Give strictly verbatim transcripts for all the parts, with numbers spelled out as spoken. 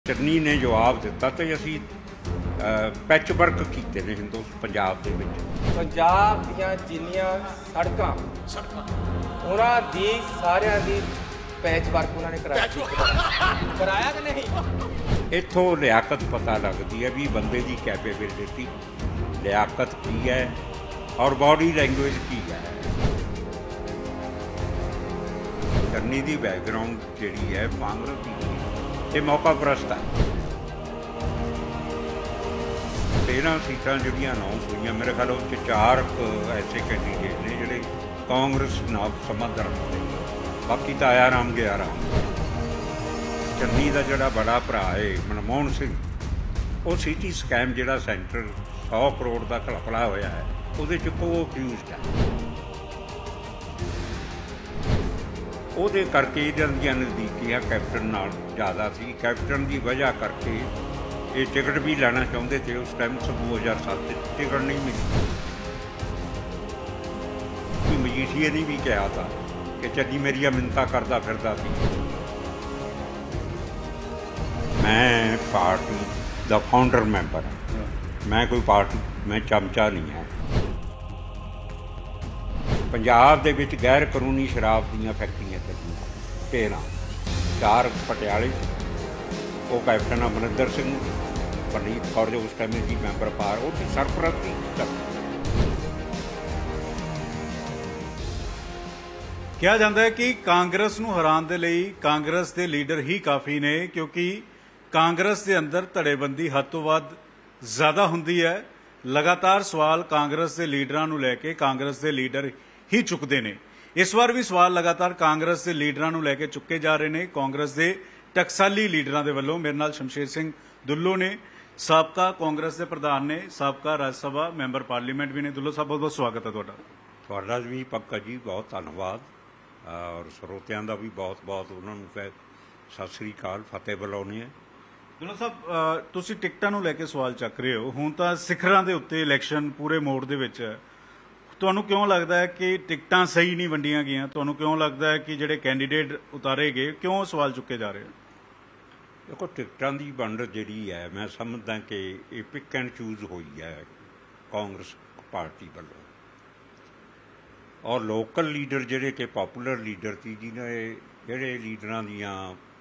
ਚੰਨੀ ਨੇ ਜਵਾਬ ਦਿੱਤਾ ਤੇ ਅਸੀਂ ਪੈਚ ਵਰਕ ਕੀਤੇ ਨੇ ਹਿੰਦੂ ਪੰਜਾਬ ਦੇ ਵਿੱਚ। ਪੰਜਾਬ ਦੀਆਂ ਜਿੰਨੀਆਂ ਸੜਕਾਂ ਸੜਕਾਂ ਉਹਨਾਂ ਦੀ ਸਾਰਿਆਂ ਦੀ ਪੈਚ ਵਰਕ ਉਹਨਾਂ ਨੇ ਕਰਾਇਆ ਕਰਾਇਆ ਕਿ ਨਹੀਂ। ਇੱਥੋਂ ਲਿਆਕਤ ਪਤਾ ਲੱਗਦੀ ਹੈ ਵੀ ਬੰਦੇ ਦੀ ਕੈਪੇਬਿਲਿਟੀ ਲਿਆਕਤ ਕੀ ਹੈ ਔਰ ਬਾਡੀ ਲੈਂਗੁਏਜ ਕੀ ਹੈ। ਚੰਨੀ ਦੀ ਬੈਕਗਰਾਊਂਡ ਜਿਹੜੀ ਹੈ ਕਾਂਗਰਸ ਦੀ ਇਹ ਮੌਕਾ ਪ੍ਰਸਤ ਹੈ। तेरह सीटां ਜਿਹੜੀਆਂ ਅਨਾਉਂਸ ਹੋਈਆਂ ਮੇਰੇ ਖਿਆਲ ਉਹ 'ਚ ਚਾਰ ਐਸੇ ਕੈਂਡੀਡੇਟ ਨੇ ਜਿਹੜੇ ਕਾਂਗਰਸ ਨਾਲ ਸੰਬੰਧ ਰੱਖਦੇ ਨੇ, ਬਾਕੀ ਤਾਂ ਆਇਆ ਰਾਮ ਗਿਆ ਰਾਮ। ਚੰਨੀ ਦਾ ਜਿਹੜਾ ਬੜਾ ਭਰਾ ਹੈ ਮਨਮੋਹਨ ਸਿੰਘ, ਉਹ ਸਿਟੀ ਸਕੈਮ ਜਿਹੜਾ ਸੈਂਟਰ ਸੌ ਕਰੋੜ ਦਾ ਘਪਲਾ ਹੋਇਆ ਹੈ ਉਹਦੇ 'ਚ ਉਹ ਅਕਿਊਜ਼ਡ ਹੈ। ਉਹਦੇ ਕਰਕੇ ਇਹਨਾਂ ਦੀਆਂ ਨਜ਼ਦੀਕੀਆਂ ਕੈਪਟਨ ਨਾਲ ਜ਼ਿਆਦਾ ਸੀ। ਕੈਪਟਨ ਦੀ ਵਜ੍ਹਾ ਕਰਕੇ ਇਹ ਟਿਕਟ ਵੀ ਲੈਣਾ ਚਾਹੁੰਦੇ थे उस टाइम से दो हज़ार सात टिकट नहीं मिली। मजीठिए ने भी कहा था कि चन्नी मेरिया मिन्नतां करदा फिरदा सी। मैं पार्टी दा फाउंडर मैंबर हाँ, मैं कोई पार्टी मैं चमचा नहीं है। पंजाब दे विच गैर कानूनी शराब दीयां फैक्ट्रियां चलियां तेरह, चार पटियाले, वो कैप्टन अमरिंदर सिंह, परनीत कौर जो उस टाइम जी मैंबर पार वो सरपरस्ती ਕਿਹਾ ਜਾਂਦਾ ਹੈ ਕਿ ਕਾਂਗਰਸ ਨੂੰ ਹਰਾਉਣ ਦੇ ਲਈ ਕਾਂਗਰਸ ਦੇ ਲੀਡਰ ਹੀ ਕਾਫੀ ਨੇ, ਕਿਉਂਕਿ ਕਾਂਗਰਸ ਦੇ ਅੰਦਰ ਧੜੇਬੰਦੀ ਹੱਦ ਤੋਂ ਵੱਧ ਜ਼ਿਆਦਾ ਹੁੰਦੀ ਹੈ। ਲਗਾਤਾਰ ਸਵਾਲ ਕਾਂਗਰਸ ਦੇ ਲੀਡਰਾਂ ਨੂੰ ਲੈ ਕੇ ਕਾਂਗਰਸ ਦੇ ਲੀਡਰ ਹੀ ਚੁੱਕਦੇ ਨੇ। ਇਸ ਵਾਰ ਵੀ ਸਵਾਲ ਲਗਾਤਾਰ ਕਾਂਗਰਸ ਦੇ ਲੀਡਰਾਂ ਨੂੰ ਲੈ ਕੇ ਚੁੱਕੇ ਜਾ ਰਹੇ ਨੇ। ਕਾਂਗਰਸ ਦੇ ਟਕਸਾਲੀ ਲੀਡਰਾਂ ਦੇ ਵੱਲੋਂ ਮੇਰੇ ਨਾਲ ਸ਼ਮਸ਼ੇਰ ਸਿੰਘ ਦੁੱਲੋ ਨੇ, ਸਾਬਕਾ ਕਾਂਗਰਸ ਦੇ ਪ੍ਰਧਾਨ ਨੇ, ਸਾਬਕਾ ਰਾਜ ਸਭਾ ਮੈਂਬਰ ਪਾਰਲੀਮੈਂਟ ਵੀ ਨੇ। ਦੁੱਲੋ ਸਾਹਿਬ ਬਹੁਤ ਬਹੁਤ ਸਵਾਗਤ ਹੈ ਤੁਹਾਡਾ। ਤੁਹਾਡਾ ਵੀ ਪੱਕਾ ਜੀ, ਬਹੁਤ ਧੰਨਵਾਦ ਔਰ ਸਰੋਤਿਆਂ ਦਾ ਵੀ ਬਹੁਤ ਬਹੁਤ ਉਹਨਾਂ ਨੂੰ ਸਤਿ ਸ੍ਰੀ ਅਕਾਲ, ਫਤਿਹ ਬੁਲਾਉਣੀ ਹੈ। ਦੁੱਲੋ ਸਾਹਿਬ, ਤੁਸੀਂ ਟਿਕਟਾਂ ਨੂੰ ਲੈ ਕੇ ਸਵਾਲ ਚੱਕ ਰਹੇ ਹੋ। ਹੁਣ ਤਾਂ ਸਿਖਰਾਂ ਦੇ ਉੱਤੇ ਇਲੈਕਸ਼ਨ ਪੂਰੇ ਮੋੜ ਦੇ ਵਿੱਚ ਹੈ। ਤੁਹਾਨੂੰ ਕਿਉਂ ਲੱਗਦਾ ਹੈ ਕਿ ਟਿਕਟਾਂ ਸਹੀ ਨਹੀਂ ਵੰਡੀਆਂ ਗਈਆਂ? ਤੁਹਾਨੂੰ ਕਿਉਂ ਲੱਗਦਾ ਹੈ ਕਿ ਜਿਹੜੇ ਕੈਂਡੀਡੇਟ ਉਤਾਰੇ ਗਏ ਕਿਉਂ ਸਵਾਲ ਚੁੱਕੇ ਜਾ ਰਹੇ? ਦੇਖੋ, ਟਿਕਟਾਂ ਦੀ ਵੰਡ ਜਿਹੜੀ ਹੈ ਮੈਂ ਸਮਝਦਾ ਕਿ ਇਹ ਪਿਕ ਐਂਡ ਚੂਜ਼ ਹੋਈ ਹੈ ਕਾਂਗਰਸ ਪਾਰਟੀ ਵੱਲੋਂ। ਔਰ ਲੋਕਲ ਲੀਡਰ ਜਿਹੜੇ ਕਿ ਪਾਪੂਲਰ ਲੀਡਰ ਸੀ, ਜਿਹਨੇ ਜਿਹੜੇ ਲੀਡਰਾਂ ਦੀਆਂ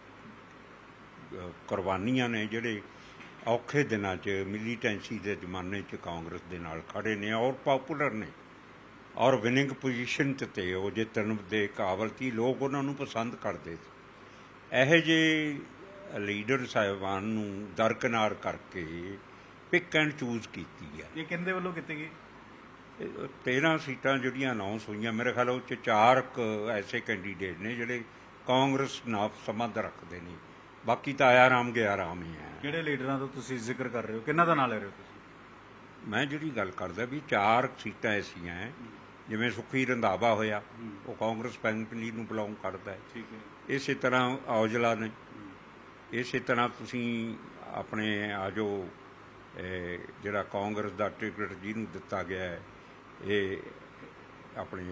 ਕੁਰਬਾਨੀਆਂ ਨੇ, ਜਿਹੜੇ ਔਖੇ ਦਿਨਾਂ 'ਚ ਮਿਲੀਟੈਂਸੀ ਦੇ ਜ਼ਮਾਨੇ 'ਚ ਕਾਂਗਰਸ ਦੇ ਨਾਲ ਖੜੇ ਨੇ ਔਰ ਪਾਪੂਲਰ ਨੇ ਔਰ ਵਿਨਿੰਗ ਪੋਜੀਸ਼ਨ 'ਤੇ ਤੇ ਉਹ ਜਿੱਤਣ ਦੇ ਕਾਬਲ ਸੀ, ਲੋਕ ਉਹਨਾਂ ਨੂੰ ਪਸੰਦ ਕਰਦੇ ਸੀ। ਇਹੋ ਜਿਹੇ ਲੀਡਰ ਸਾਹਿਬਾਨ ਨੂੰ ਦਰਕਿਨਾਰ ਕਰਕੇ ਪਿਕ ਐਂਡ ਚੂਜ਼ ਕੀਤੀ ਹੈ। ਇਹ ਕਿਹਦੇ ਵੱਲੋਂ ਕੀਤੀ ਗਈ? तेरह सीटां ਜਿਹੜੀਆਂ ਅਨਾਉਂਸ ਹੋਈਆਂ ਮੇਰੇ ਖਿਆਲ ਉਹ 'ਚ ਚਾਰ ਐਸੇ ਕੈਂਡੀਡੇਟ ਨੇ ਜਿਹੜੇ ਕਾਂਗਰਸ ਨਾਲ ਸੰਬੰਧ ਰੱਖਦੇ ਨੇ, ਬਾਕੀ ਤਾਂ ਆਇਆ ਰਾਮ ਗਿਆ ਰਾਮ ਹੀ ਹੈ। ਕਿਹੜੇ ਲੀਡਰਾਂ ਦਾ ਤੁਸੀਂ ਜ਼ਿਕਰ ਕਰ ਰਹੇ ਹੋ? ਕਿਹਨਾਂ ਦਾ ਨਾਂ ਲੈ ਰਹੇ ਹੋ ਤੁਸੀਂ? ਮੈਂ ਜਿਹੜੀ ਗੱਲ ਕਰਦਾ ਵੀ ਚਾਰ ਸੀਟਾਂ ਐਸੀਆਂ ਹੈ, ਜਿਵੇਂ ਸੁਖੀ ਰੰਧਾਵਾ ਹੋਇਆ ਉਹ ਕਾਂਗਰਸ ਫੈਮਿਲੀ ਨੂੰ ਬਿਲੋਂਗ ਕਰਦਾ ਹੈ। ਠੀਕ ਹੈ। ਇਸੇ ਤਰ੍ਹਾਂ ਔਜਲਾ ਨੇ, ਇਸੇ ਤਰ੍ਹਾਂ ਤੁਸੀਂ ਆਪਣੇ ਆ ਜੋ ਜਿਹੜਾ ਕਾਂਗਰਸ ਦਾ ਟਿਕਟ ਜਿਹਨੂੰ ਦਿੱਤਾ ਗਿਆ ਹੈ, ਇਹ ਆਪਣੇ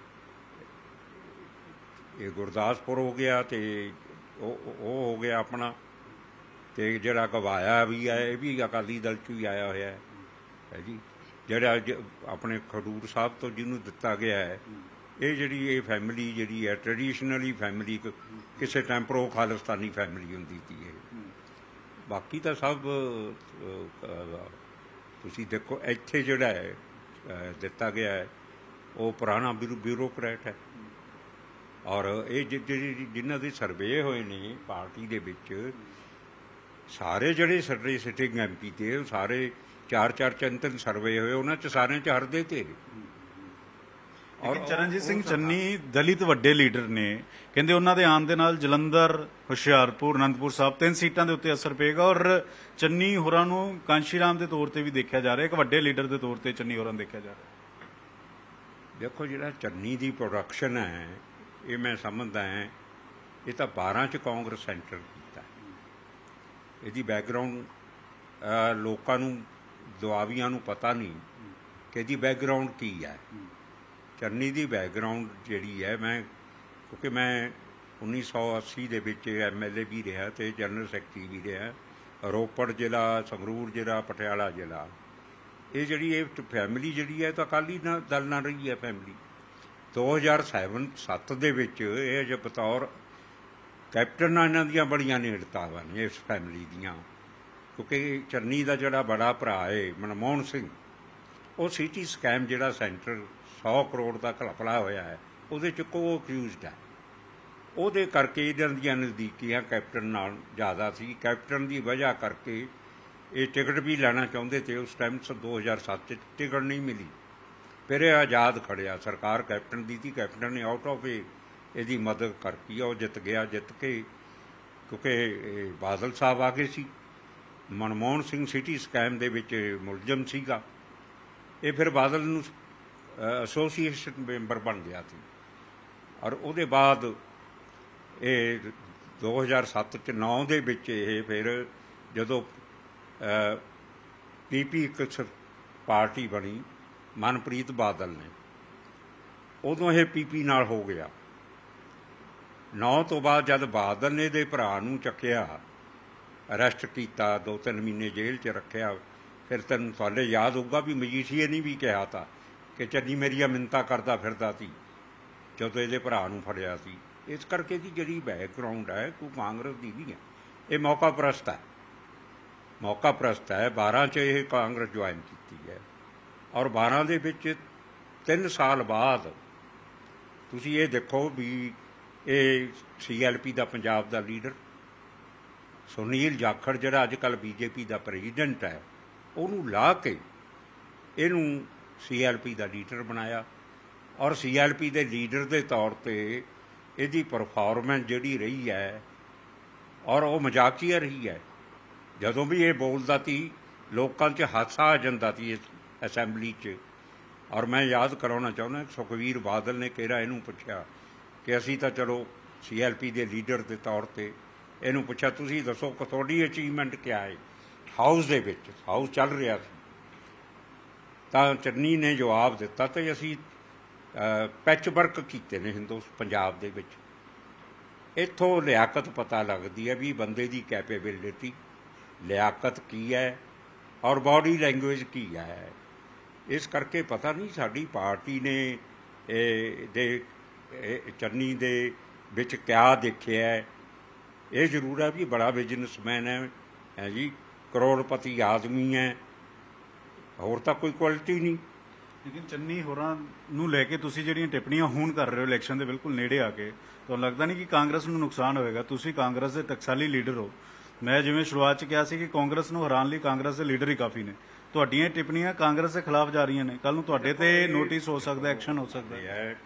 ਇਹ ਗੁਰਦਾਸਪੁਰ ਹੋ ਗਿਆ ਅਤੇ ਉਹ ਉਹ ਹੋ ਗਿਆ ਆਪਣਾ, ਅਤੇ ਜਿਹੜਾ ਗਵਾਇਆ ਵੀ ਹੈ ਇਹ ਵੀ ਅਕਾਲੀ ਦਲ 'ਚ ਹੀ ਆਇਆ ਹੋਇਆ ਹੈ ਜੀ। ਜਿਹੜਾ ਆਪਣੇ ਖਡੂਰ ਸਾਹਿਬ ਤੋਂ ਜਿਹਨੂੰ ਦਿੱਤਾ ਗਿਆ ਹੈ, ਇਹ ਜਿਹੜੀ ਇਹ ਫੈਮਿਲੀ ਜਿਹੜੀ ਹੈ ਟ੍ਰੈਡੀਸ਼ਨਲੀ ਫੈਮਿਲੀ ਕਿਸੇ ਟਾਈਮ ਪ੍ਰੋ ਖਾਲਿਸਤਾਨੀ ਫੈਮਿਲੀ ਹੁੰਦੀ ਸੀ ਇਹ। ਬਾਕੀ ਤਾਂ ਸਭ ਤੁਸੀਂ ਦੇਖੋ ਇੱਥੇ ਜਿਹੜਾ ਹੈ ਦਿੱਤਾ ਗਿਆ ਹੈ ਉਹ ਪੁਰਾਣਾ ਬਿਊ ਬਿਊਰੋਕਰੈਟ ਹੈ। ਔਰ ਇਹ ਜਿਹੜੀ ਜਿਨ੍ਹਾਂ ਦੇ ਸਰਵੇ ਹੋਏ ਨੇ ਪਾਰਟੀ ਦੇ ਵਿੱਚ, ਸਾਰੇ ਜਿਹੜੇ ਸਾਡੇ ਸਿਟਿੰਗ ਐਮ ਪੀ ਤੇ ਉਹ ਸਾਰੇ ਚਾਰ ਚਾਰ ਤਿੰਨ ਤਿੰਨ ਸਰਵੇ ਹੋਏ, ਉਹਨਾਂ 'ਚ ਸਾਰਿਆਂ 'ਚ ਹਰਦੇ ਤੇ। ਔਰ ਚਰਨਜੀਤ ਸਿੰਘ ਚੰਨੀ ਦਲਿਤ ਵੱਡੇ ਲੀਡਰ ਨੇ, ਕਹਿੰਦੇ ਉਹਨਾਂ ਦੇ ਆਉਣ ਦੇ ਨਾਲ ਜਲੰਧਰ, ਹੁਸ਼ਿਆਰਪੁਰ, ਅਨੰਦਪੁਰ ਸਾਹਿਬ ਤਿੰਨ ਸੀਟਾਂ ਦੇ ਉੱਤੇ ਅਸਰ ਪਏਗਾ ਔਰ ਚੰਨੀ ਹੋਰਾਂ ਨੂੰ ਕਾਂਸ਼ੀ ਰਾਮ ਦੇ ਤੌਰ ਤੇ ਵੀ ਦੇਖਿਆ ਜਾ ਰਿਹਾ, ਇੱਕ ਵੱਡੇ ਲੀਡਰ ਦੇ ਤੌਰ ਤੇ ਚੰਨੀ ਹੋਰਾਂ ਨੂੰ ਦੇਖਿਆ ਜਾ ਰਿਹਾ। ਦੇਖੋ, ਜਿਹੜਾ ਚੰਨੀ ਦੀ ਪ੍ਰੋਡਕਸ਼ਨ ਹੈ ਇਹ ਮੈਂ ਸਮਝਦਾ ਹੈ ਇਹ ਤਾਂ ਬਾਰਾਂ 'ਚ ਕਾਂਗਰਸ ਸੈਂਟਰ ਕੀਤਾ। ਇਹਦੀ ਬੈਕਗਰਾਊਂਡ ਲੋਕਾਂ ਨੂੰ ਦੁਆਬੀਆਂ ਨੂੰ ਪਤਾ ਨਹੀਂ ਕਿ ਇਹਦੀ ਬੈਕਗਰਾਊਂਡ ਕੀ ਹੈ। ਚੰਨੀ ਦੀ ਬੈਕਗਰਾਊਂਡ ਜਿਹੜੀ ਹੈ, ਮੈਂ ਕਿਉਂਕਿ ਮੈਂ ਉੱਨੀ ਸੌ ਅੱਸੀ ਦੇ ਵਿੱਚ ਐਮ ਐਲ ਏ ਵੀ ਰਿਹਾ ਅਤੇ ਜਨਰਲ ਸੈਕਟਰੀ ਵੀ ਰਿਹਾ। ਰੋਪੜ ਜ਼ਿਲ੍ਹਾ, ਸੰਗਰੂਰ ਜ਼ਿਲ੍ਹਾ, ਪਟਿਆਲਾ ਜ਼ਿਲ੍ਹਾ, ਇਹ ਜਿਹੜੀ ਇਹ ਫੈਮਿਲੀ ਜਿਹੜੀ ਹੈ ਤਾਂ ਅਕਾਲੀ ਨਾਲ ਦਲ ਨਾਲ ਰਹੀ ਹੈ ਫੈਮਿਲੀ। ਦੋ ਹਜ਼ਾਰ ਸੈਵਨ ਸੱਤ ਦੇ ਵਿੱਚ ਇਹ ਜੇ ਬਤੌਰ ਕੈਪਟਨ ਨਾਲ ਇਹਨਾਂ ਦੀਆਂ ਬੜੀਆਂ ਨੇੜਤਾਵਾਂ ਨੇ ਇਸ ਫੈਮਿਲੀ ਦੀਆਂ, ਕਿਉਂਕਿ ਚੰਨੀ ਦਾ ਜਿਹੜਾ ਬੜਾ ਭਰਾ ਹੈ ਮਨਮੋਹਨ ਸਿੰਘ, ਉਹ ਸਿਟੀ ਸਕੈਮ ਜਿਹੜਾ ਸੈਂਟਰ ਸੌ ਕਰੋੜ ਦਾ ਘਪਲਾ ਹੋਇਆ ਹੈ ਉਹਦੇ 'ਚ ਕੋ ਅਕਿਊਜ਼ਡ ਹੈ। ਉਹਦੇ ਕਰਕੇ ਇਹਨਾਂ ਦੀਆਂ ਨਜ਼ਦੀਕੀਆਂ ਕੈਪਟਨ ਨਾਲ ਜ਼ਿਆਦਾ ਸੀ। ਕੈਪਟਨ ਦੀ ਵਜ੍ਹਾ ਕਰਕੇ ਇਹ ਟਿਕਟ ਵੀ ਲੈਣਾ ਚਾਹੁੰਦੇ ਤੇ ਉਸ ਟਾਈਮ ਦੋ ਹਜ਼ਾਰ ਸੱਤ 'ਚ ਟਿਕਟ ਨਹੀਂ ਮਿਲੀ। ਫਿਰ ਇਹ ਆਜ਼ਾਦ ਖੜਿਆ, ਸਰਕਾਰ ਕੈਪਟਨ ਦੀ ਸੀ, ਕੈਪਟਨ ਨੇ ਆਊਟ ਆਫ ਇਹ ਇਹਦੀ ਮਦਦ ਕਰਤੀ, ਉਹ ਜਿੱਤ ਗਿਆ। ਜਿੱਤ ਕੇ ਕਿਉਂਕਿ ਬਾਦਲ ਸਾਹਿਬ ਆ ਗਏ ਸੀ, ਮਨਮੋਹਨ ਸਿੰਘ ਸਿਟੀ ਸਕੈਮ ਦੇ ਵਿੱਚ ਮੁਲਜ਼ਮ ਸੀਗਾ, ਇਹ ਫਿਰ ਬਾਦਲ ਨੂੰ ਐਸੋਸੀਏਸ਼ਨ ਮੈਂਬਰ ਬਣ ਗਿਆ ਸੀ। ਔਰ ਉਹਦੇ ਬਾਅਦ ਇਹ ਦੋ ਹਜ਼ਾਰ ਸੱਤ 'ਚ ਨੌ ਦੇ ਵਿੱਚ ਇਹ ਫਿਰ ਜਦੋਂ ਪੀ ਪੀ ਇੱਕ ਪਾਰਟੀ ਬਣੀ ਮਨਪ੍ਰੀਤ ਬਾਦਲ ਨੇ, ਉਦੋਂ ਇਹ ਪੀ ਪੀ ਨਾਲ ਹੋ ਗਿਆ। ਨੌ ਤੋਂ ਬਾਅਦ ਜਦ ਬਾਦਲ ਨੇ ਇਹਦੇ ਭਰਾ ਨੂੰ ਚੱਕਿਆ, ਅਰੈਸਟ ਕੀਤਾ, ਦੋ ਤਿੰਨ ਮਹੀਨੇ ਜੇਲ੍ਹ 'ਚ ਰੱਖਿਆ, ਫਿਰ ਤੈਨੂੰ ਤੁਹਾਡੇ ਯਾਦ ਹੋਊਗਾ ਵੀ ਮਜੀਠੀਏ ਨੇ ਵੀ ਕਿਹਾ ਤਾ ਕਿ ਚੰਨੀ ਮੇਰੀਆਂ ਮਿੰਨਤਾਂ ਕਰਦਾ ਫਿਰਦਾ ਸੀ ਜਦੋਂ ਇਹਦੇ ਭਰਾ ਨੂੰ ਫੜਿਆ ਸੀ। ਇਸ ਕਰਕੇ ਦੀ ਜਿਹੜੀ ਬੈਕਗਰਾਊਂਡ ਹੈ ਕੋਈ ਕਾਂਗਰਸ ਦੀ ਨਹੀਂ ਹੈ, ਇਹ ਮੌਕਾ ਪ੍ਰਸਤ ਹੈ, ਮੌਕਾ ਪ੍ਰਸਤ ਹੈ। ਬਾਰਾਂ 'ਚ ਇਹ ਕਾਂਗਰਸ ਜੁਆਇਨ ਕੀਤੀ ਹੈ ਔਰ ਬਾਰਾਂ ਦੇ ਵਿੱਚ ਤਿੰਨ ਸਾਲ ਬਾਅਦ ਤੁਸੀਂ ਇਹ ਦੇਖੋ ਵੀ ਇਹ ਸੀ ਐਲ ਪੀ ਦਾ ਪੰਜਾਬ ਦਾ ਲੀਡਰ ਸੁਨੀਲ ਜਾਖੜ ਜਿਹੜਾ ਅੱਜ ਕੱਲ੍ਹ ਬੀ ਜੇ ਪੀ ਦਾ ਪ੍ਰੈਜ਼ੀਡੈਂਟ ਹੈ, ਉਹਨੂੰ ਲਾ ਕੇ ਇਹਨੂੰ ਸੀ ਐਲ ਪੀ ਦਾ ਲੀਡਰ ਬਣਾਇਆ। ਔਰ ਸੀ ਐਲ ਪੀ ਦੇ ਲੀਡਰ ਦੇ ਤੌਰ 'ਤੇ ਇਹਦੀ ਪਰਫਾਰਮੈਂਸ ਜਿਹੜੀ ਰਹੀ ਹੈ ਔਰ ਉਹ ਮਜ਼ਾਕੀਆ ਰਹੀ ਹੈ। ਜਦੋਂ ਵੀ ਇਹ ਬੋਲਦਾ ਸੀ ਲੋਕਾਂ 'ਚ ਹਾਸਾ ਆ ਜਾਂਦਾ ਸੀ ਇਸ ਅਸੈਂਬਲੀ 'ਚ। ਔਰ ਮੈਂ ਯਾਦ ਕਰਾਉਣਾ ਚਾਹੁੰਦਾ ਸੁਖਬੀਰ ਬਾਦਲ ਨੇ ਕਿਹੜਾ ਇਹਨੂੰ ਪੁੱਛਿਆ ਕਿ ਅਸੀਂ ਤਾਂ ਚਲੋ ਸੀ ਐਲ ਪੀ ਦੇ ਲੀਡਰ ਦੇ ਤੌਰ 'ਤੇ ਇਹਨੂੰ ਪੁੱਛਿਆ ਤੁਸੀਂ ਦੱਸੋ ਕਿ ਤੁਹਾਡੀ ਅਚੀਵਮੈਂਟ ਕਿਆ ਹੈ ਹਾਊਸ ਦੇ ਵਿੱਚ, ਹਾਊਸ ਚੱਲ ਰਿਹਾ ਸੀ, ਤਾਂ ਚੰਨੀ ਨੇ ਜਵਾਬ ਦਿੱਤਾ ਤੇ ਅਸੀਂ ਪੈਚ ਵਰਕ ਕੀਤੇ ਨੇ ਹਿੰਦੂ ਪੰਜਾਬ ਦੇ ਵਿੱਚ। ਇੱਥੋਂ ਲਿਆਕਤ ਪਤਾ ਲੱਗਦੀ ਹੈ ਵੀ ਬੰਦੇ ਦੀ ਕੈਪੇਬਿਲਿਟੀ, ਲਿਆਕਤ ਕੀ ਹੈ ਔਰ ਬਾਡੀ ਲੈਂਗੁਏਜ ਕੀ ਹੈ। ਇਸ ਕਰਕੇ ਪਤਾ ਨਹੀਂ ਸਾਡੀ ਪਾਰਟੀ ਨੇ ਇਹ ਦੇ ਚੰਨੀ ਦੇ ਵਿੱਚ ਕਿਆ ਦੇਖਿਆ ਹੈ। ਇਹ ਜ਼ਰੂਰ ਹੈ ਵੀ ਬੜਾ ਬਿਜ਼ਨਸਮੈਨ ਹੈ ਹੈ ਜੀ, ਕਰੋੜਪਤੀ ਆਦਮੀ ਹੈ, ਹੋਰ ਤਾਂ ਕੋਈ ਕੁਆਲਿਟੀ ਨਹੀਂ। ਲੇਕਿਨ ਚੰਨੀ ਹੋਰਾਂ ਨੂੰ ਲੈ ਕੇ ਤੁਸੀਂ ਜਿਹੜੀਆਂ ਟਿੱਪਣੀਆਂ ਹੁਣ ਕਰ ਰਹੇ ਹੋ ਇਲੈਕਸ਼ਨ ਦੇ ਬਿਲਕੁਲ ਨੇੜੇ ਆ ਕੇ, ਤੁਹਾਨੂੰ ਲੱਗਦਾ ਨਹੀਂ ਕਿ ਕਾਂਗਰਸ ਨੂੰ ਨੁਕਸਾਨ ਹੋਵੇਗਾ? ਤੁਸੀਂ ਕਾਂਗਰਸ ਦੇ ਟਕਸਾਲੀ ਲੀਡਰ ਹੋ। ਮੈਂ ਜਿਵੇਂ ਸ਼ੁਰੂਆਤ 'ਚ ਕਿਹਾ ਸੀ ਕਿ ਕਾਂਗਰਸ ਨੂੰ ਹਰਾਉਣ ਲਈ ਕਾਂਗਰਸ ਦੇ ਲੀਡਰ ਹੀ ਕਾਫੀ ਨੇ, ਤੁਹਾਡੀਆਂ ਟਿੱਪਣੀਆਂ ਕਾਂਗਰਸ ਦੇ ਖਿਲਾਫ ਜਾ ਰਹੀਆਂ ਨੇ, ਕੱਲ੍ਹ ਨੂੰ ਤੁਹਾਡੇ ਤੇ ਨੋਟਿਸ ਹੋ ਸਕਦਾ, ਐਕਸ਼ਨ ਹੋ ਸਕਦਾ ਹੈ।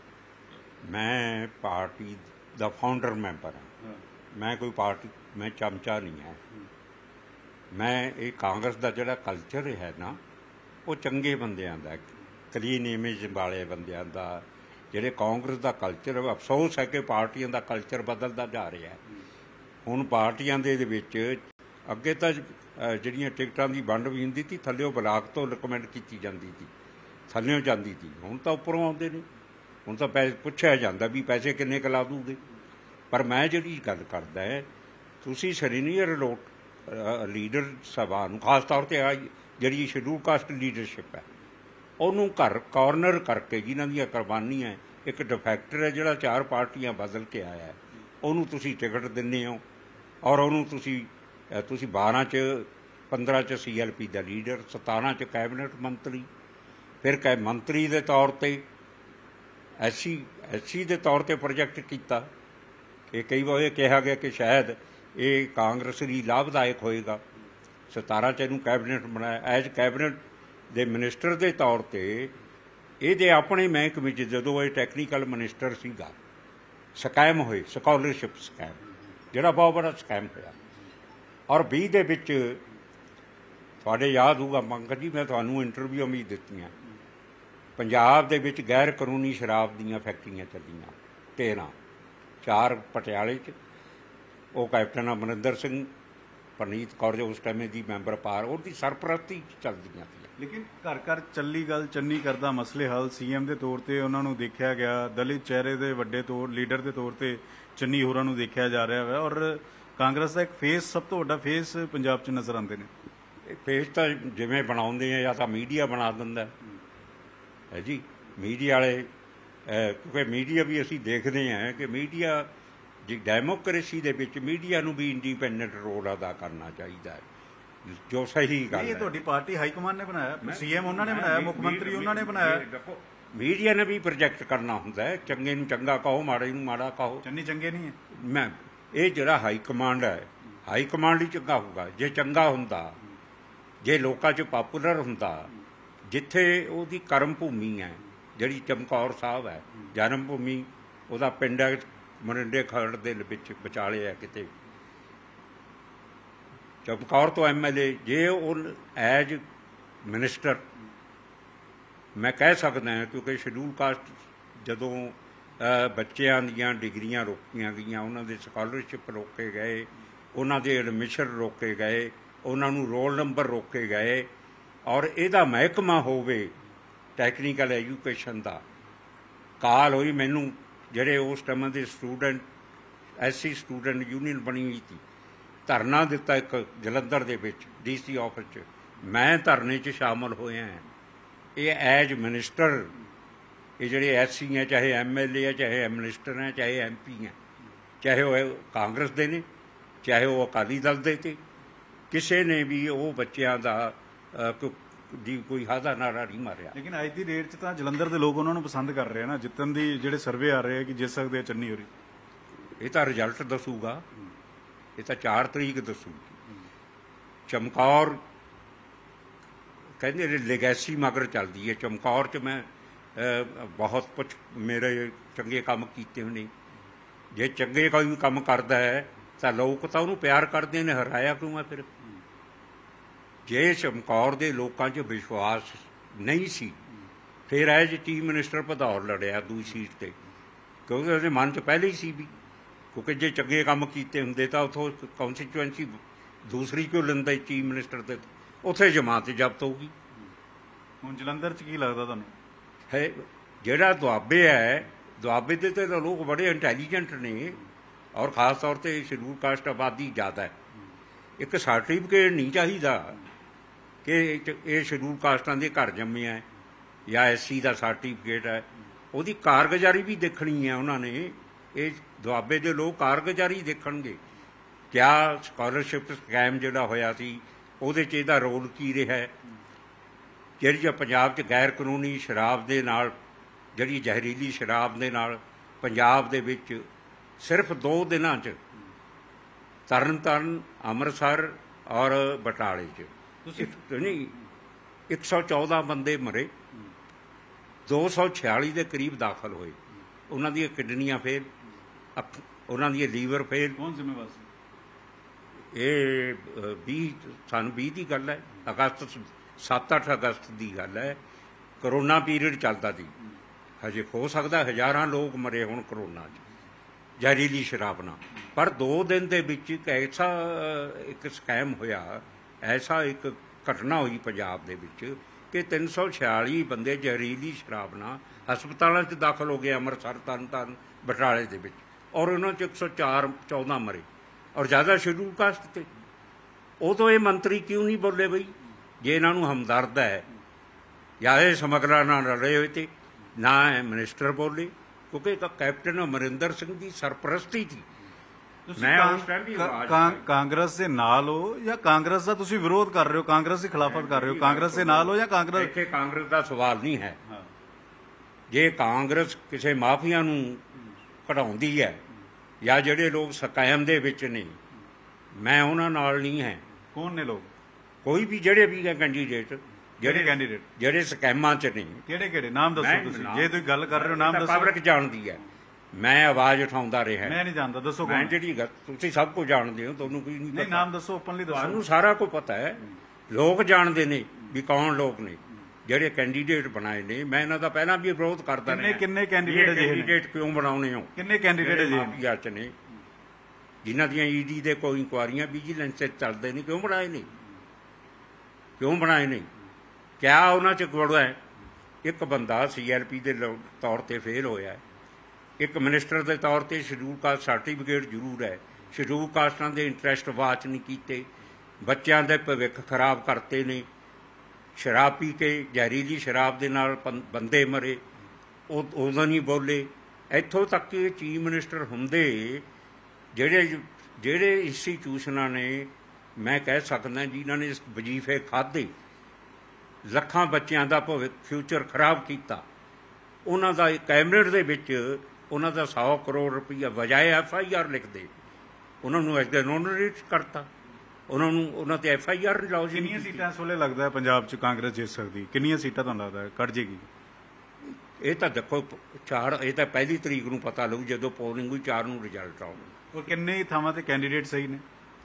ਮੈਂ ਪਾਰਟੀ ਦਾ ਫਾਊਂਡਰ ਮੈਂਬਰ ਹਾਂ, ਮੈਂ ਕੋਈ ਪਾਰਟੀ ਮੈਂ ਚਮਚਾ ਨਹੀਂ ਹੈ। ਮੈਂ ਇਹ ਕਾਂਗਰਸ ਦਾ ਜਿਹੜਾ ਕਲਚਰ ਹੈ ਨਾ ਉਹ ਚੰਗੇ ਬੰਦਿਆਂ ਦਾ, ਕਲੀਨ ਇਮੇਜ ਵਾਲੇ ਬੰਦਿਆਂ ਦਾ, ਜਿਹੜੇ ਕਾਂਗਰਸ ਦਾ ਕਲਚਰ, ਅਫਸੋਸ ਹੈ ਕਿ ਪਾਰਟੀਆਂ ਦਾ ਕਲਚਰ ਬਦਲਦਾ ਜਾ ਰਿਹਾ। ਹੁਣ ਪਾਰਟੀਆਂ ਦੇ ਵਿੱਚ ਅੱਗੇ ਤਾਂ ਜਿਹੜੀਆਂ ਟਿਕਟਾਂ ਦੀ ਵੰਡ ਵੀ ਹੁੰਦੀ ਸੀ ਥੱਲਿਓ ਬਲਾਕ ਤੋਂ ਰਿਕਮੈਂਡ ਕੀਤੀ ਜਾਂਦੀ ਸੀ, ਥੱਲਿਓ ਜਾਂਦੀ ਸੀ, ਹੁਣ ਤਾਂ ਉੱਪਰੋਂ ਆਉਂਦੇ ਨੇ। ਹੁਣ ਤਾਂ ਪੈਸੇ ਪੁੱਛਿਆ ਜਾਂਦਾ ਵੀ ਪੈਸੇ ਕਿੰਨੇ ਕੁ ਲਾ ਦੂਗੇ। ਪਰ ਮੈਂ ਜਿਹੜੀ ਗੱਲ ਕਰਦਾ ਹੈ, ਤੁਸੀਂ ਸੀਨੀਅਰ ਲੋਕ ਲੀਡਰ ਸਭਾ ਨੂੰ, ਖਾਸ ਤੌਰ 'ਤੇ ਆ ਜਿਹੜੀ ਸ਼ਡਿਊਲ ਕਾਸਟ ਲੀਡਰਸ਼ਿਪ ਹੈ, ਉਹਨੂੰ ਘਰ ਕਾਰਨਰ ਕਰਕੇ ਜਿਨ੍ਹਾਂ ਦੀਆਂ ਕੁਰਬਾਨੀਆਂ, ਇੱਕ ਡਿਫੈਕਟਰ ਹੈ ਜਿਹੜਾ ਚਾਰ ਪਾਰਟੀਆਂ ਬਦਲ ਕੇ ਆਇਆ ਹੈ, ਉਹਨੂੰ ਤੁਸੀਂ ਟਿਕਟ ਦਿੰਦੇ ਹੋ ਔਰ ਉਹਨੂੰ ਤੁਸੀਂ ਤੁਸੀਂ ਬਾਰਾਂ 'ਚ ਪੰਦਰਾਂ 'ਚ ਸੀ ਐਲ ਪੀ ਦਾ ਲੀਡਰ, ਸਤਾਰਾਂ 'ਚ ਕੈਬਨਿਟ ਮੰਤਰੀ, ਫਿਰ ਕੈ ਮੰਤਰੀ ਦੇ ਤੌਰ 'ਤੇ ਐਸੀ ਐਸੀ ਦੇ ਤੌਰ 'ਤੇ ਪ੍ਰੋਜੈਕਟ ਕੀਤਾ ਕਿ ਕਈ ਵਾਰ ਇਹ ਕਿਹਾ ਗਿਆ ਕਿ ਸ਼ਾਇਦ ਇਹ ਕਾਂਗਰਸ ਲਈ ਲਾਭਦਾਇਕ ਹੋਏਗਾ। ਸਤਾਰਾਂ 'ਚ ਇਹਨੂੰ ਕੈਬਨਿਟ ਬਣਾਇਆ, ਐਜ ਕੈਬਨਿਟ ਦੇ ਮਿਨਿਸਟਰ ਦੇ ਤੌਰ 'ਤੇ ਇਹਦੇ ਆਪਣੇ ਮਹਿਕਮੇ 'ਚ ਜਦੋਂ ਇਹ ਟੈਕਨੀਕਲ ਮਿਨਿਸਟਰ ਸੀਗਾ, ਸਕੈਮ ਹੋਏ, ਸਕਾਲਰਸ਼ਿਪ ਸਕੈਮ, ਜਿਹੜਾ ਬਹੁਤ ਬੜਾ ਸਕੈਮ ਹੋਇਆ। ਔਰ ਵੀਹ ਦੇ ਵਿੱਚ ਤੁਹਾਡੇ ਯਾਦ ਹੋਊਗਾ ਪੰਕਜ ਜੀ, ਮੈਂ ਤੁਹਾਨੂੰ ਇੰਟਰਵਿਊ ਵੀ ਦਿੱਤੀਆਂ, ਪੰਜਾਬ ਦੇ ਵਿੱਚ ਗੈਰ ਕਾਨੂੰਨੀ ਸ਼ਰਾਬ ਦੀਆਂ ਫੈਕਟਰੀਆਂ ਚੱਲੀਆਂ ਤੇਰ੍ਹਾਂ, ਚਾਰ ਪਟਿਆਲੇ 'ਚ, ਉਹ ਕੈਪਟਨ ਅਮਰਿੰਦਰ ਸਿੰਘ ਪਰਨੀਤ ਕੌਰ ਜੋ ਉਸ ਟਾਈਮ ਦੀ ਮੈਂਬਰ ਪਾਰ ਉਹਦੀ ਸਰਪ੍ਰਸਤੀ ਚੱਲਦੀਆਂ ਸੀ। ਲੇਕਿਨ ਘਰ ਘਰ ਚੱਲੀ ਗੱਲ ਚੰਨੀ ਕਰਦਾ ਮਸਲੇ ਹੱਲ ਸੀਐਮ ਦੇ ਤੌਰ ਤੇ ਉਹਨਾਂ ਨੂੰ ਦੇਖਿਆ ਗਿਆ, ਦਲਿਤ ਚਿਹਰੇ ਦੇ ਵੱਡੇ ਤੌਰ ਲੀਡਰ ਦੇ ਤੌਰ ਤੇ ਚੰਨੀ ਹੋਰਾਂ ਨੂੰ ਦੇਖਿਆ ਜਾ ਰਿਹਾ ਹੈ ਔਰ ਕਾਂਗਰਸ ਦਾ ਇੱਕ ਫੇਸ ਸਭ ਤੋਂ ਵੱਡਾ ਫੇਸ ਪੰਜਾਬ 'ਚ ਨਜ਼ਰ ਆਉਂਦੇ ਨੇ। ਇਹ ਫੇਸ ਤਾਂ ਜਿਵੇਂ ਬਣਾਉਂਦੇ ਆ ਜਾਂ ਤਾਂ ਮੀਡੀਆ ਬਣਾ ਦਿੰਦਾ ਹੈ ਜੀ, ਮੀਡੀਆ ਵਾਲੇ ਕਿਉਂਕਿ ਮੀਡੀਆ ਵੀ ਅਸੀਂ ਦੇਖਦੇ ਹਾਂ ਕਿ ਮੀਡੀਆ ਜੀ ਡੈਮੋਕ੍ਰੇਸੀ ਦੇ ਵਿੱਚ ਮੀਡੀਆ ਨੂੰ ਵੀ ਇੰਡੀਪੈਂਡੈਂਟ ਰੋਲ ਅਦਾ ਕਰਨਾ ਚਾਹੀਦਾ ਹੈ, ਜੋ ਸਹੀ ਗੱਲ ਹੈ। ਇਹ ਤੁਹਾਡੀ ਪਾਰਟੀ ਹਾਈ ਕਮਾਂਡ ਨੇ ਬਣਾਇਆ, ਸੀਐਮ ਉਹਨਾਂ ਨੇ ਬਣਾਇਆ, ਮੁੱਖ ਮੰਤਰੀ ਉਹਨਾਂ ਨੇ ਬਣਾਇਆ। ਦੇਖੋ ਮੀਡੀਆ ਨੇ ਵੀ ਪ੍ਰੋਜੈਕਟ ਕਰਨਾ ਹੁੰਦਾ ਹੈ, ਚੰਗੇ ਨੂੰ ਚੰਗਾ ਕਹੋ, ਮਾੜੇ ਨੂੰ ਮਾੜਾ ਕਹੋ। ਚੰਨੀ ਚੰਗੇ ਨਹੀਂ ਹੈ ਮੈਂ ਇਹ ਜਿਹੜਾ ਹਾਈ ਕਮਾਂਡ ਹੈ, ਹਾਈ ਕਮਾਂਡ ਹੀ ਚੰਗਾ ਹੋਊਗਾ ਜੇ ਚੰਗਾ ਹੁੰਦਾ, ਜੇ ਲੋਕਾਂ 'ਚ ਪਾਪੂਲਰ ਹੁੰਦਾ, ਜਿੱਥੇ ਉਹਦੀ ਕਰਮ ਭੂਮੀ ਹੈ ਜਿਹੜੀ ਚਮਕੌਰ ਸਾਹਿਬ ਹੈ, ਜਨਮ ਭੂਮੀ ਉਹਦਾ ਪਿੰਡ ਹੈ ਮਰਿੰਡੇ ਖਰੜ ਦੇ ਵਿੱਚ ਵਿਚਾਲੇ ਹੈ ਕਿਤੇ। ਚਮਕੌਰ ਤੋਂ ਐਮ ਐਲ ਏ ਜੇ ਉਹ ਐਜ ਮਿਨਿਸਟਰ ਮੈਂ ਕਹਿ ਸਕਦਾ ਹਾਂ, ਕਿਉਂਕਿ ਸ਼ਡਿਊਲ ਕਾਸਟ ਜਦੋਂ ਬੱਚਿਆਂ ਦੀਆਂ ਡਿਗਰੀਆਂ ਰੋਕੀਆਂ ਗਈਆਂ, ਉਹਨਾਂ ਦੇ ਸਕਾਲਰਸ਼ਿਪ ਰੋਕੇ ਗਏ, ਉਹਨਾਂ ਦੇ ਐਡਮਿਸ਼ਨ ਰੋਕੇ ਗਏ, ਉਹਨਾਂ ਨੂੰ ਰੋਲ ਨੰਬਰ ਰੋਕੇ ਗਏ, ਔਰ ਇਹਦਾ ਮਹਿਕਮਾ ਹੋਵੇ ਟੈਕਨੀਕਲ ਐਜੂਕੇਸ਼ਨ ਦਾ। ਕਾਲ ਹੋਈ ਮੈਨੂੰ ਜਿਹੜੇ ਉਸ ਟਾਈਮ ਦੇ student S C student union ਬਣੀ ਹੋਈ ਸੀ, ਧਰਨਾ ਦਿੱਤਾ ਇੱਕ ਜਲੰਧਰ ਦੇ ਵਿੱਚ ਡੀ ਸੀ ਆਫਿਸ 'ਚ, ਮੈਂ ਧਰਨੇ 'ਚ ਸ਼ਾਮਲ ਹੋਇਆ। ਇਹ ਐਜ ਮਿਨਿਸਟਰ ਇਹ ਜਿਹੜੇ ਐਸ ਸੀ ਹੈ, ਚਾਹੇ ਐਮ ਐਲ ਏ ਹੈ, ਚਾਹੇ ਮਿਨਿਸਟਰ ਹੈ, ਚਾਹੇ ਐਮ ਪੀ ਹੈ, ਚਾਹੇ ਉਹ ਕਾਂਗਰਸ ਦੇ ਨੇ, ਚਾਹੇ ਉਹ ਅਕਾਲੀ ਦਲ ਦੇ, ਤੇ ਕਿਸੇ ਨੇ ਵੀ ਉਹ ਬੱਚਿਆਂ ਦਾ ਦੀ ਕੋਈ ਹਾਦਾ ਨਾਰਾ ਨਹੀਂ ਮਾਰਿਆ। ਲੇਕਿਨ ਅੱਜ ਦੀ ਡੇਟ 'ਚ ਤਾਂ ਜਲੰਧਰ ਦੇ ਲੋਕ ਉਹਨਾਂ ਨੂੰ ਪਸੰਦ ਕਰ ਰਹੇ ਆ ਨਾ, ਜਿੱਤਣ ਦੀ ਜਿਹੜੇ ਸਰਵੇ ਆ ਰਹੇ ਆ ਕਿ ਜਿੱਤ ਸਕਦੇ ਆ ਚੰਨੀ ਹੋਰੀ। ਇਹ ਤਾਂ ਰਿਜ਼ਲਟ ਦੱਸੂਗਾ, ਇਹ ਤਾਂ ਚਾਰ ਤਰੀਕ ਦੱਸੂਗੀ। ਚਮਕੌਰ ਕਹਿੰਦੇ ਲੈਗੈਸੀ ਮਗਰ ਚੱਲਦੀ ਹੈ। ਚਮਕੌਰ 'ਚ ਮੈਂ ਬਹੁਤ ਕੁਛ ਮੇਰੇ ਚੰਗੇ ਕੰਮ ਕੀਤੇ ਹੋਣੇ। ਜੇ ਚੰਗੇ ਕੋਈ ਕੰਮ ਕਰਦਾ ਹੈ ਤਾਂ ਲੋਕ ਤਾਂ ਉਹਨੂੰ ਪਿਆਰ ਕਰਦੇ ਨੇ, ਹਰਾਇਆ ਕਿਉਂ ਆ ਫਿਰ? ਜੇ ਚਮਕੌਰ ਦੇ ਲੋਕਾਂ 'ਚ ਵਿਸ਼ਵਾਸ ਨਹੀਂ ਸੀ, ਫਿਰ ਐਜ ਚੀਫ ਮਿਨਿਸਟਰ ਭਦੌੜ ਲੜਿਆ ਦੂਜੀ ਸੀਟ 'ਤੇ, ਕਿਉਂਕਿ ਉਹਦੇ ਮਨ 'ਚ ਪਹਿਲੇ ਹੀ ਸੀ ਵੀ, ਕਿਉਂਕਿ ਜੇ ਚੰਗੇ ਕੰਮ ਕੀਤੇ ਹੁੰਦੇ ਤਾਂ ਉੱਥੋਂ ਕੌਂਸਟੀਚੁਐਂਸੀ ਦੂਸਰੀ ਕਿਉਂ ਲੈਂਦਾ ਚੀਫ ਮਿਨਿਸਟਰ 'ਤੇ, ਉੱਥੇ ਜਮਾਤ ਜ਼ਬਤ ਹੋਊਗੀ। ਹੁਣ ਜਲੰਧਰ 'ਚ ਕੀ ਲੱਗਦਾ ਤੁਹਾਨੂੰ? ਹੈ ਜਿਹੜਾ ਦੁਆਬੇ ਹੈ, ਦੁਆਬੇ ਦੇ ਤਾਂ ਲੋਕ ਬੜੇ ਇੰਟੈਲੀਜੈਂਟ ਨੇ, ਔਰ ਖ਼ਾਸ ਤੌਰ 'ਤੇ ਸ਼ਡਿਊਲ ਕਾਸਟ ਆਬਾਦੀ ਜ਼ਿਆਦਾ ਹੈ। ਇੱਕ ਸਰਟੀਫਿਕੇਟ ਨਹੀਂ ਚਾਹੀਦਾ ਕਿ ਇਹ ਸ਼ਡਿਊਲ ਕਾਸਟਾਂ ਦੇ ਘਰ ਜੰਮਿਆ ਹੈ ਜਾਂ ਐਸ ਸੀ ਦਾ ਸਰਟੀਫਿਕੇਟ ਹੈ, ਉਹਦੀ ਕਾਰਗੁਜ਼ਾਰੀ ਵੀ ਦੇਖਣੀ ਹੈ ਉਹਨਾਂ ਨੇ। ਇਹ ਦੁਆਬੇ ਦੇ ਲੋਕ ਕਾਰਗੁਜ਼ਾਰੀ ਦੇਖਣਗੇ। ਕਿਆ ਸਕਾਲਰਸ਼ਿਪ ਸਕੈਮ ਜਿਹੜਾ ਹੋਇਆ ਸੀ ਉਹਦੇ 'ਚ ਇਹਦਾ ਰੋਲ ਕੀ ਰਿਹਾ? ਜਿਹੜੀ ਪੰਜਾਬ 'ਚ ਗੈਰ ਕਾਨੂੰਨੀ ਸ਼ਰਾਬ ਦੇ ਨਾਲ, ਜਿਹੜੀ ਜ਼ਹਿਰੀਲੀ ਸ਼ਰਾਬ ਦੇ ਨਾਲ ਪੰਜਾਬ ਦੇ ਵਿੱਚ ਸਿਰਫ ਦੋ ਦਿਨਾਂ 'ਚ ਤਰਨ ਤਾਰਨ, ਅੰਮ੍ਰਿਤਸਰ ਔਰ ਬਟਾਲੇ 'ਚ ਨਹੀਂ ਇੱਕ ਸੌ ਚੌਦਾਂ ਬੰਦੇ ਮਰੇ, ਦੋ ਸੌ ਛਿਆਲੀ ਦੇ ਕਰੀਬ ਦਾਖਲ ਹੋਏ। ਉਹਨਾਂ ਦੀਆਂ ਕਿਡਨੀਆਂ ਫੇਲ, ਉਹਨਾਂ ਦੀਆਂ ਲੀਵਰ ਫੇਲ। ਕੌਣ ਜ਼ਿੰਮੇਵਾਰ ਸੀ? ਇਹ ਵੀਹ ਸਨ ਵੀਹ ਦੀ ਗੱਲ ਹੈ, ਅਗਸਤ ਸੱਤ ਅੱਠ ਅਗਸਤ ਦੀ ਗੱਲ ਹੈ। ਕਰੋਨਾ ਪੀਰੀਅਡ ਚੱਲਦਾ ਸੀ, ਹਜੇ ਹੋ ਸਕਦਾ ਹਜ਼ਾਰਾਂ ਲੋਕ ਮਰੇ ਹੁਣ ਕਰੋਨਾ 'ਚ ਜ਼ਹਿਰੀਲੀ ਸ਼ਰਾਬ ਨਾਲ। ਪਰ ਦੋ ਦਿਨ ਦੇ ਵਿੱਚ ਇੱਕ ਐਸਾ ਇੱਕ ਸਕੈਮ ਹੋਇਆ, ਐਸਾ ਇੱਕ ਘਟਨਾ ਹੋਈ ਪੰਜਾਬ ਦੇ ਵਿੱਚ ਕਿ ਤਿੰਨ ਸੌ ਛਿਆਲੀ ਬੰਦੇ ਜ਼ਹਿਰੀਲੀ ਸ਼ਰਾਬ ਨਾਲ ਹਸਪਤਾਲਾਂ 'ਚ ਦਾਖਲ ਹੋ ਗਏ, ਅੰਮ੍ਰਿਤਸਰ, ਤਰਨ ਤਾਰਨ, ਬਟਾਲੇ ਦੇ ਵਿੱਚ, ਔਰ ਉਹਨਾਂ 'ਚ ਇੱਕ ਸੌ ਚਾਰ ਚੌਦਾਂ ਮਰੇ, ਔਰ ਜ਼ਿਆਦਾ ਸ਼ਡਿਊਲ ਕਾਸਟ 'ਤੇ। ਉਦੋਂ ਇਹ ਮੰਤਰੀ ਕਿਉਂ ਨਹੀਂ ਬੋਲੇ ਬਈ, ਜੇ ਇਹਨਾਂ ਨੂੰ ਹਮਦਰਦ ਹੈ ਜਾਂ ਇਹ ਸਮਗਲਰਾਂ ਨਾਲ ਰਲੇ ਹੋਏ, ਤੇ ਨਾ ਇਹ ਮਿਨਿਸਟਰ ਬੋਲੇ, ਕਿਉਂਕਿ ਕੈਪਟਨ ਅਮਰਿੰਦਰ ਸਿੰਘ ਦੀ ਸਰਪ੍ਰਸਤੀ ਸੀ। ਮੈਂ ਉਸ ਟਾਈਮ ਵੀ ਕਾਂਗਰਸ ਦੇ ਨਾਲ ਹੋ ਜਾਂ ਕਾਂਗਰਸ ਦਾ ਤੁਸੀਂ ਵਿਰੋਧ ਕਰ ਰਹੇ ਹੋ, ਕਾਂਗਰਸ ਦੀ ਖਿਲਾਫਤ ਕਰ ਰਹੇ ਹੋ? ਕਾਂਗਰਸ ਦੇ ਨਾਲ ਹੋ ਜਾਂ ਕਾਂਗਰਸ? ਇੱਥੇ ਕਾਂਗਰਸ ਦਾ ਸਵਾਲ ਨਹੀਂ ਹੈ। ਜੇ ਕਾਂਗਰਸ ਕਿਸੇ ਮਾਫੀਆ ਨੂੰ ਕਢਾਉਂਦੀ ਹੈ ਜਾਂ ਜਿਹੜੇ ਲੋਕ ਸਕੈਮ ਦੇ ਵਿੱਚ ਨੇ, ਮੈਂ ਉਹਨਾਂ ਨਾਲ ਨਹੀਂ ਹੈ। ਕੌਣ ਨੇ ਲੋਕ? ਕੋਈ ਵੀ ਜਿਹੜੇ ਵੀ ਹੈ ਕੈਂਡੀਡੇਟ, ਜਿਹੜੇ ਕੈਂਡੀਡੇਟ ਜਿਹੜੇ ਸਕੈਮਾਂ 'ਚ ਨੇ। ਕਿਹੜੇ ਕਿਹੜੇ ਨਾਮ ਦੱਸੋ ਤੁਸੀਂ, ਜੇ ਤੁਸੀਂ ਗੱਲ ਕਰ ਰਹੇ ਹੋ ਨਾਮ ਦੱਸੋ। ਪਬਲਿਕ ਜਾਣਦੀ ਹੈ, ਮੈਂ ਆਵਾਜ਼ ਉਠਾਉਂਦਾ ਰਿਹਾ। ਮੈਂ ਨਹੀਂ ਜਾਣਦਾ, ਦੱਸੋ। ਮੈਂ ਜਿਹੜੀ ਤੁਸੀਂ ਸਭ ਕੁਝ ਜਾਣਦੇ ਹੋ, ਤੁਹਾਨੂੰ ਕੋਈ ਨਹੀਂ ਪਤਾ? ਨਾਮ ਦੱਸੋ, ਓਪਨਲੀ ਦੱਸੋ। ਤੁਹਾਨੂੰ ਸਾਰਾ ਕੁਝ ਪਤਾ ਹੈ, ਲੋਕ ਜਾਣਦੇ ਨੇ ਵੀ ਕੌਣ ਲੋਕ ਨੇ ਜਿਹੜੇ ਕੈਂਡੀਡੇਟ ਬਣਾਏ ਨੇ। ਮੈਂ ਇਹਨਾਂ ਦਾ ਪਹਿਲਾਂ ਵੀ ਵਿਰੋਧ ਕਰਦਾ ਰਿਹਾ। ਕਿੰਨੇ ਕਿੰਨੇ ਕੈਂਡੀਡੇਟ ਅਜਿਹੇ ਨੇ? ਕੈਂਡੀਡੇਟ ਕਿਉਂ ਬਣਾਉਣੇ ਹੋ? ਕਿੰਨੇ ਕੈਂਡੀਡੇਟ ਅਜਿਹੇ ਮਾਫੀਆ 'ਚ ਨੇ? ਜਿਨ੍ਹਾਂ ਦੀਆਂ ਈਡੀ ਦੇ ਕੋਈ ਇਨਕੁਆਰੀਆਂ ਵਿਜੀਲੈਂਸ 'ਚ ਚੱਲਦੇ ਨਹੀਂ, ਕਿਉਂ ਬਣਾਏ ਨਹੀਂ? ਕਿਉਂ ਬਣਾਏ ਨਹੀਂ? ਕਿਆ ਉਹਨਾਂ 'ਚ ਗੜਬੜ ਹੈ? ਇੱਕ ਬੰਦਾ ਸੀ ਐਲ ਪੀ ਦੇ ਤੌਰ 'ਤੇ ਫੇਲ ਹੋਇਆ, ਇੱਕ ਮਿਨਿਸਟਰ ਦੇ ਤੌਰ 'ਤੇ ਸ਼ਡਿਊਲ ਕਾਸਟ ਸਰਟੀਫਿਕੇਟ ਜ਼ਰੂਰ ਹੈ, ਸ਼ਡਿਊਲ ਕਾਸਟਾਂ ਦੇ ਇੰਟਰਸਟ ਵਾਚ ਨਹੀਂ ਕੀਤੇ, ਬੱਚਿਆਂ ਦੇ ਭਵਿੱਖ ਖਰਾਬ ਕਰਤੇ ਨੇ, ਸ਼ਰਾਬ ਪੀ ਕੇ ਜ਼ਹਿਰੀਲੀ ਸ਼ਰਾਬ ਦੇ ਨਾਲ ਬੰਦੇ ਮਰੇ, ਉਹ ਉਦੋਂ ਨਹੀਂ ਬੋਲੇ। ਇੱਥੋਂ ਤੱਕ ਕਿ ਚੀਫ ਮਿਨਿਸਟਰ ਹੁੰਦੇ ਜਿਹੜੇ ਜਿਹੜੇ ਇੰਸਟੀਟਿਊਸ਼ਨਾਂ ਨੇ, ਮੈਂ ਕਹਿ ਸਕਦਾ ਜਿਨ੍ਹਾਂ ਨੇ ਵਜ਼ੀਫੇ ਖਾਧੇ, ਲੱਖਾਂ ਬੱਚਿਆਂ ਦਾ ਭਵਿੱਖ ਫਿਊਚਰ ਖਰਾਬ ਕੀਤਾ, ਉਹਨਾਂ ਦਾ ਕੈਬਨਿਟ ਦੇ ਵਿੱਚ ਉਹਨਾਂ ਦਾ ਸੌ ਕਰੋੜ ਰੁਪਈਆ ਬਜਾਏ ਐਫ ਆਈ ਆਰ ਲਿਖਦੇ, ਉਹਨਾਂ ਨੂੰ ਐਗਨੋਨਰੇਟ ਕਰਤਾ, ਉਹਨਾਂ ਨੂੰ ਉਹਨਾਂ 'ਤੇ ਐਫ ਆਈ ਆਰ ਲਾਓ। ਕਿੰਨੀਆਂ ਸੀਟਾਂ ਇਸ ਵੇਲੇ ਲੱਗਦਾ ਹੈ ਪੰਜਾਬ 'ਚ ਕਾਂਗਰਸ ਜਿੱਤ ਸਕਦੀ? ਕਿੰਨੀਆਂ ਸੀਟਾਂ ਤੁਹਾਨੂੰ ਲੱਗਦਾ ਕੱਢ ਜੇਗੀ? ਇਹ ਤਾਂ ਦੇਖੋ ਚਾਰ, ਇਹ ਤਾਂ ਪਹਿਲੀ ਤਰੀਕ ਨੂੰ ਪਤਾ ਲੱਗੂ ਜਦੋਂ ਪੋਲਿੰਗ ਹੋਈ, ਚਾਰ ਨੂੰ ਰਿਜ਼ਲਟ ਆਉਣਾ। ਔਰ ਕਿੰਨੇ ਥਾਵਾਂ 'ਤੇ ਕੈਂਡੀਡੇਟ ਸਹੀ ਨੇ?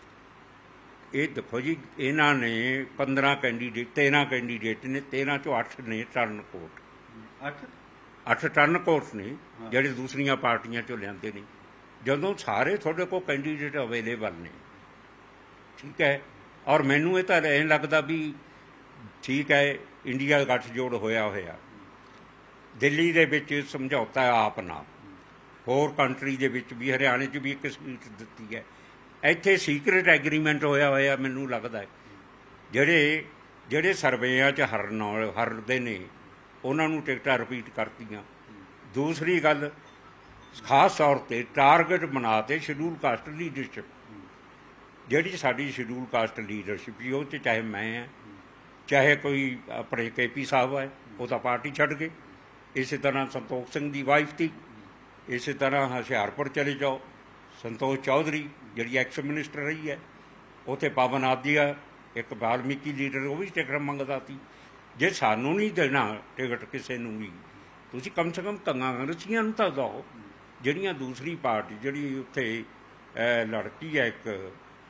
ਇਹ ਦੇਖੋ ਜੀ, ਇਹਨਾਂ ਨੇ ਪੰਦਰਾਂ ਕੈਂਡੀਡੇਟ, ਤੇਰ੍ਹਾਂ ਕੈਂਡੀਡੇਟ ਨੇ, ਤੇਰ੍ਹਾਂ ਚੋਂ ਅੱਠ ਨੇ ਟਰਨ ਕੋਟ, ਅੱਠ ਅੱਠ ਟਰਨ ਕੋਟ ਨੇ ਜਿਹੜੇ ਦੂਸਰੀਆਂ ਪਾਰਟੀਆਂ 'ਚੋਂ ਲਿਆਂਦੇ ਨੇ। ਜਦੋਂ ਸਾਰੇ ਤੁਹਾਡੇ ਕੋਲ ਕੈਂਡੀਡੇਟ ਅਵੇਲੇਬਲ ਨੇ, ਠੀਕ ਹੈ, ਔਰ ਮੈਨੂੰ ਇਹ ਤਾਂ ਐਂ ਲੱਗਦਾ ਵੀ ਠੀਕ ਹੈ, ਇੰਡੀਆ ਗੱਠਜੋੜ ਹੋਇਆ ਹੋਇਆ, ਦਿੱਲੀ ਦੇ ਵਿੱਚ ਸਮਝੌਤਾ ਆਪ ਨਾਲ, ਹੋਰ ਕੰਟਰੀ ਦੇ ਵਿੱਚ ਵੀ, ਹਰਿਆਣੇ 'ਚ ਵੀ ਇੱਕ ਸੀਟ ਦਿੱਤੀ ਹੈ, ਇੱਥੇ ਸੀਕਰੇਟ ਐਗਰੀਮੈਂਟ ਹੋਇਆ ਹੋਇਆ। ਮੈਨੂੰ ਲੱਗਦਾ ਹੈ ਜਿਹੜੇ ਜਿਹੜੇ ਸਰਵੇਆਂ 'ਚ ਹਰਨ ਹਰਦੇ ਨੇ ਉਹਨਾਂ ਨੂੰ ਟਿਕਟਾਂ ਰਿਪੀਟ ਕਰਤੀਆਂ। ਦੂਸਰੀ ਗੱਲ, ਖਾਸ ਤੌਰ 'ਤੇ ਟਾਰਗੇਟ ਬਣਾ ਤੇ ਸ਼ਡਿਊਲ ਕਾਸਟ ਲੀਡਰਸ਼ਿਪ, ਜਿਹੜੀ ਸਾਡੀ ਸ਼ਡਿਊਲ ਕਾਸਟ ਲੀਡਰਸ਼ਿਪ ਸੀ, ਉਹ 'ਚ ਚਾਹੇ ਮੈਂ ਹੈ, ਚਾਹੇ ਕੋਈ ਆਪਣੇ ਕੇ ਪੀ ਸਾਹਿਬ ਹੈ, ਉਹ ਤਾਂ ਪਾਰਟੀ ਛੱਡ ਗਏ, ਇਸੇ ਤਰ੍ਹਾਂ ਸੰਤੋਖ ਸਿੰਘ ਦੀ ਵਾਈਫ ਸੀ, ਇਸੇ ਤਰ੍ਹਾਂ ਹੁਸ਼ਿਆਰਪੁਰ ਚਲੇ ਜਾਓ, ਸੰਤੋਸ਼ ਚੌਧਰੀ ਜਿਹੜੀ ਐਕਸ ਮਿਨਿਸਟਰ ਰਹੀ ਹੈ, ਉੱਥੇ ਪਵਨ ਆਦੀਆ ਇੱਕ ਵਾਲਮੀਕੀ ਲੀਡਰ, ਉਹ ਵੀ ਟਿਕਟ ਮੰਗਦਾ ਸੀ। ਜੇ ਸਾਨੂੰ ਨਹੀਂ ਦੇਣਾ ਟਿਕਟ ਕਿਸੇ ਨੂੰ ਵੀ, ਤੁਸੀਂ ਕਮ ਸੇ ਕਮ ਕਾਂਗਰਸੀਆਂ ਨੂੰ ਤਾਂ ਦਿਓ। ਜਿਹੜੀਆਂ ਦੂਸਰੀ ਪਾਰਟੀ ਜਿਹੜੀ ਉੱਥੇ ਲੜਕੀ ਹੈ ਇੱਕ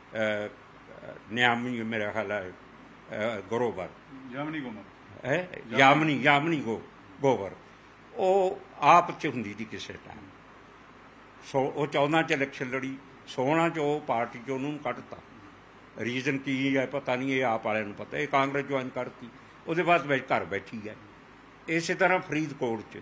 ਨਿਆਮਨੀ, ਮੇਰਾ ਖਿਆਲ ਹੈ ਗਰੋਵਰ, ਜਾਮਨੀ ਗੋਵਰ ਹੈ, ਯਾਮਨੀ ਯਾਮਨੀ ਗੋ ਗੋਵਰ, ਉਹ ਆਪ 'ਚ ਹੁੰਦੀ ਸੀ ਕਿਸੇ ਟਾਈਮ, ਸੋ ਉਹ ਚੌਦਾਂ 'ਚ ਇਲੈਕਸ਼ਨ ਲੜੀ, ਸੋਲ੍ਹਾਂ 'ਚ ਉਹ ਪਾਰਟੀ 'ਚ ਉਹਨੂੰ ਕੱਢਤਾ। ਰੀਜ਼ਨ ਕੀ ਹੈ ਪਤਾ ਨਹੀਂ, ਇਹ ਆਪ ਵਾਲਿਆਂ ਨੂੰ ਪਤਾ। ਇਹ ਕਾਂਗਰਸ ਜੁਆਇਨ ਕਰਤੀ, ਉਹਦੇ ਬਾਅਦ ਵਿੱਚ ਘਰ ਬੈਠੀ ਹੈ। ਇਸੇ ਤਰ੍ਹਾਂ ਫਰੀਦਕੋਟ 'ਚ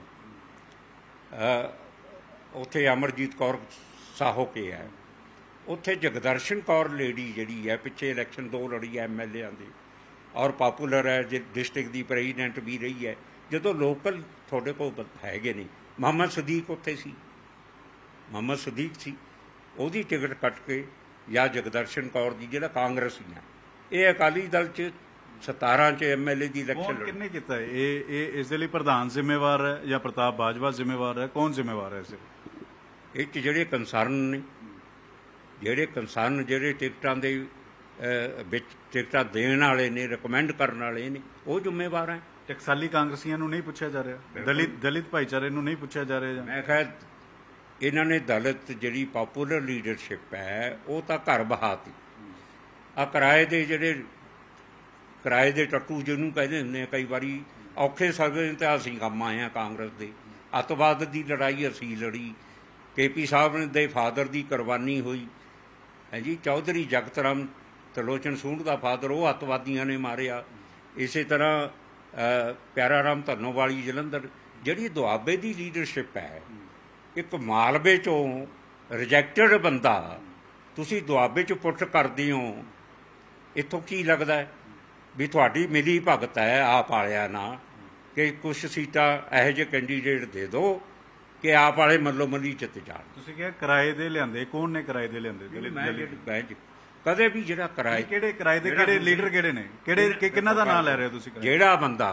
ਉੱਥੇ ਅਮਰਜੀਤ ਕੌਰ ਸਾਹੋ ਕੇ ਹੈ, ਉੱਥੇ ਜਗਦਰਸ਼ਨ ਕੌਰ ਲੇਡੀ ਜਿਹੜੀ ਹੈ, ਪਿੱਛੇ ਇਲੈਕਸ਼ਨ ਦੋ ਲੜੀ ਹੈ ਐਮ ਐਲ ਏਆਂ ਦੀ, ਔਰ ਪਾਪੂਲਰ ਹੈ, ਜੇ ਡਿਸਟ੍ਰਿਕਟ ਦੀ ਪ੍ਰੈਜ਼ੀਡੈਂਟ ਵੀ ਰਹੀ ਹੈ। ਜਦੋਂ ਲੋਕਲ ਤੁਹਾਡੇ ਕੋਲ ਹੈਗੇ ਨੇ, ਮੁਹੰਮਦ ਸਦੀਕ ਉੱਥੇ ਸੀ, ਮੁਹੰਮਦ ਸਦੀਕ ਸੀ, ਉਹਦੀ ਟਿਕਟ ਕੱਟ ਕੇ, ਜਾਂ ਜਗਦਰਸ਼ਨ ਕੌਰ ਦੀ ਜਿਹੜਾ ਕਾਂਗਰਸੀ ਹੈ। ਇਹ ਅਕਾਲੀ ਦਲ 'ਚ ਸਤਾਰਾਂ 'ਚ ਐਮ ਐਲ ਏ ਦੀ ਇਲੈਕਸ਼ਨ ਕਿੰਨੇ ਕੀਤਾ? ਇਹ ਇਹ ਇਸ ਦੇ ਲਈ ਪ੍ਰਧਾਨ ਜ਼ਿੰਮੇਵਾਰ ਹੈ ਜਾਂ ਪ੍ਰਤਾਪ ਬਾਜਵਾ ਜ਼ਿੰਮੇਵਾਰ ਹੈ? ਕੌਣ ਜ਼ਿੰਮੇਵਾਰ ਹੈ ਇਸ ਇਹ 'ਚ? ਜਿਹੜੇ ਕੰਸਰਨ ਨੇ, ਜਿਹੜੇ ਕੰਸਰਨ ਜਿਹੜੇ ਟਿਕਟਾਂ ਦੇ ਵਿੱਚ ਟਿਕਟਾਂ ਦੇਣ ਵਾਲੇ ਨੇ, ਰਿਕਮੈਂਡ ਕਰਨ ਵਾਲੇ ਨੇ, ਉਹ ਜ਼ਿੰਮੇਵਾਰ ਹੈ। ਟਕਸਾਲੀ ਕਾਂਗਰਸੀਆਂ ਨੂੰ ਨਹੀਂ ਪੁੱਛਿਆ ਜਾ ਰਿਹਾ? ਦਲਿਤ ਦਲਿਤ ਭਾਈਚਾਰੇ ਨੂੰ ਨਹੀਂ ਪੁੱਛਿਆ ਜਾ ਰਿਹਾ? ਮੈਂ ਕਿਹਾ ਇਹਨਾਂ ਨੇ ਦਲਿਤ ਜਿਹੜੀ ਪਾਪੂਲਰ ਲੀਡਰਸ਼ਿਪ ਹੈ ਉਹ ਤਾਂ ਘਰ ਬਹਾਤੀ। ਆ ਕਿਰਾਏ ਦੇ ਜਿਹੜੇ ਕਿਰਾਏ ਦੇ ਟੱਟੂ ਜਿਹਨੂੰ ਕਹਿੰਦੇ ਹੁੰਦੇ ਆ, ਕਈ ਵਾਰੀ ਔਖੇ ਸਮੇਂ ਤਾਂ ਅਸੀਂ ਕੰਮ ਆਏ ਹਾਂ ਕਾਂਗਰਸ ਦੇ। ਅੱਤਵਾਦ ਦੀ ਲੜਾਈ ਅਸੀਂ ਲੜੀ, ਕੇ ਪੀ ਸਾਹਿਬ ਦੇ ਫਾਦਰ ਦੀ ਕੁਰਬਾਨੀ ਹੋਈ ਹੈ ਜੀ। ਚੌਧਰੀ ਜਗਤ ਰਾਮ ਤ੍ਰਿਲੋਚਨ ਸੂੰਢ ਦਾ ਫਾਦਰ, ਉਹ ਅੱਤਵਾਦੀਆਂ ਨੇ ਮਾਰਿਆ। ਇਸੇ ਤਰ੍ਹਾਂ ਪਿਆਰਾ ਰਾਮ ਧੰਨੋਵਾਲੀ ਜਲੰਧਰ। ਜਿਹੜੀ ਦੁਆਬੇ ਦੀ ਲੀਡਰਸ਼ਿਪ ਹੈ, ਇੱਕ ਮਾਲਵੇ 'ਚੋਂ ਰਿਜੈਕਟਡ ਬੰਦਾ ਤੁਸੀਂ ਦੁਆਬੇ 'ਚ ਪੁੱਟ ਕਰਦੇ ਹੋ, ਇੱਥੋਂ ਕੀ ਲੱਗਦਾ ਹੈ ਵੀ ਤੁਹਾਡੀ ਮਿਲੀ ਭਗਤ ਹੈ ਆਪ ਵਾਲਿਆਂ ਨਾਲ ਕਿ ਕੁਛ ਸੀਟਾਂ ਇਹੋ ਜਿਹੇ ਕੈਂਡੀਡੇਟ ਦੇ ਦਿਓ ਕਿ ਆਪ ਵਾਲੇ ਮੱਲੋ ਮੱਲੀ ਜਿੱਤ ਜਾਣ। ਤੁਸੀਂ ਕਿਹਾ ਕਿਰਾਏ ਦੇ ਲਿਆਂਦੇ, ਕੌਣ ਨੇ ਕਿਰਾਏ ਦੇ ਲਿਆਂਦੇ? ਮੈਂ ਕਦੇ ਵੀ ਜਿਹੜਾ ਕਿਰਾਏ, ਕਿਹੜੇ ਕਿਰਾਏ ਦੇ, ਕਿਹੜੇ ਲੀਡਰ ਕਿਹੜੇ ਨੇ, ਕਿਹੜੇ ਕਿਹਨਾਂ ਦਾ ਨਾਮ ਲੈ ਰਹੇ ਹੋ ਤੁਸੀਂ? ਜਿਹੜਾ ਬੰਦਾ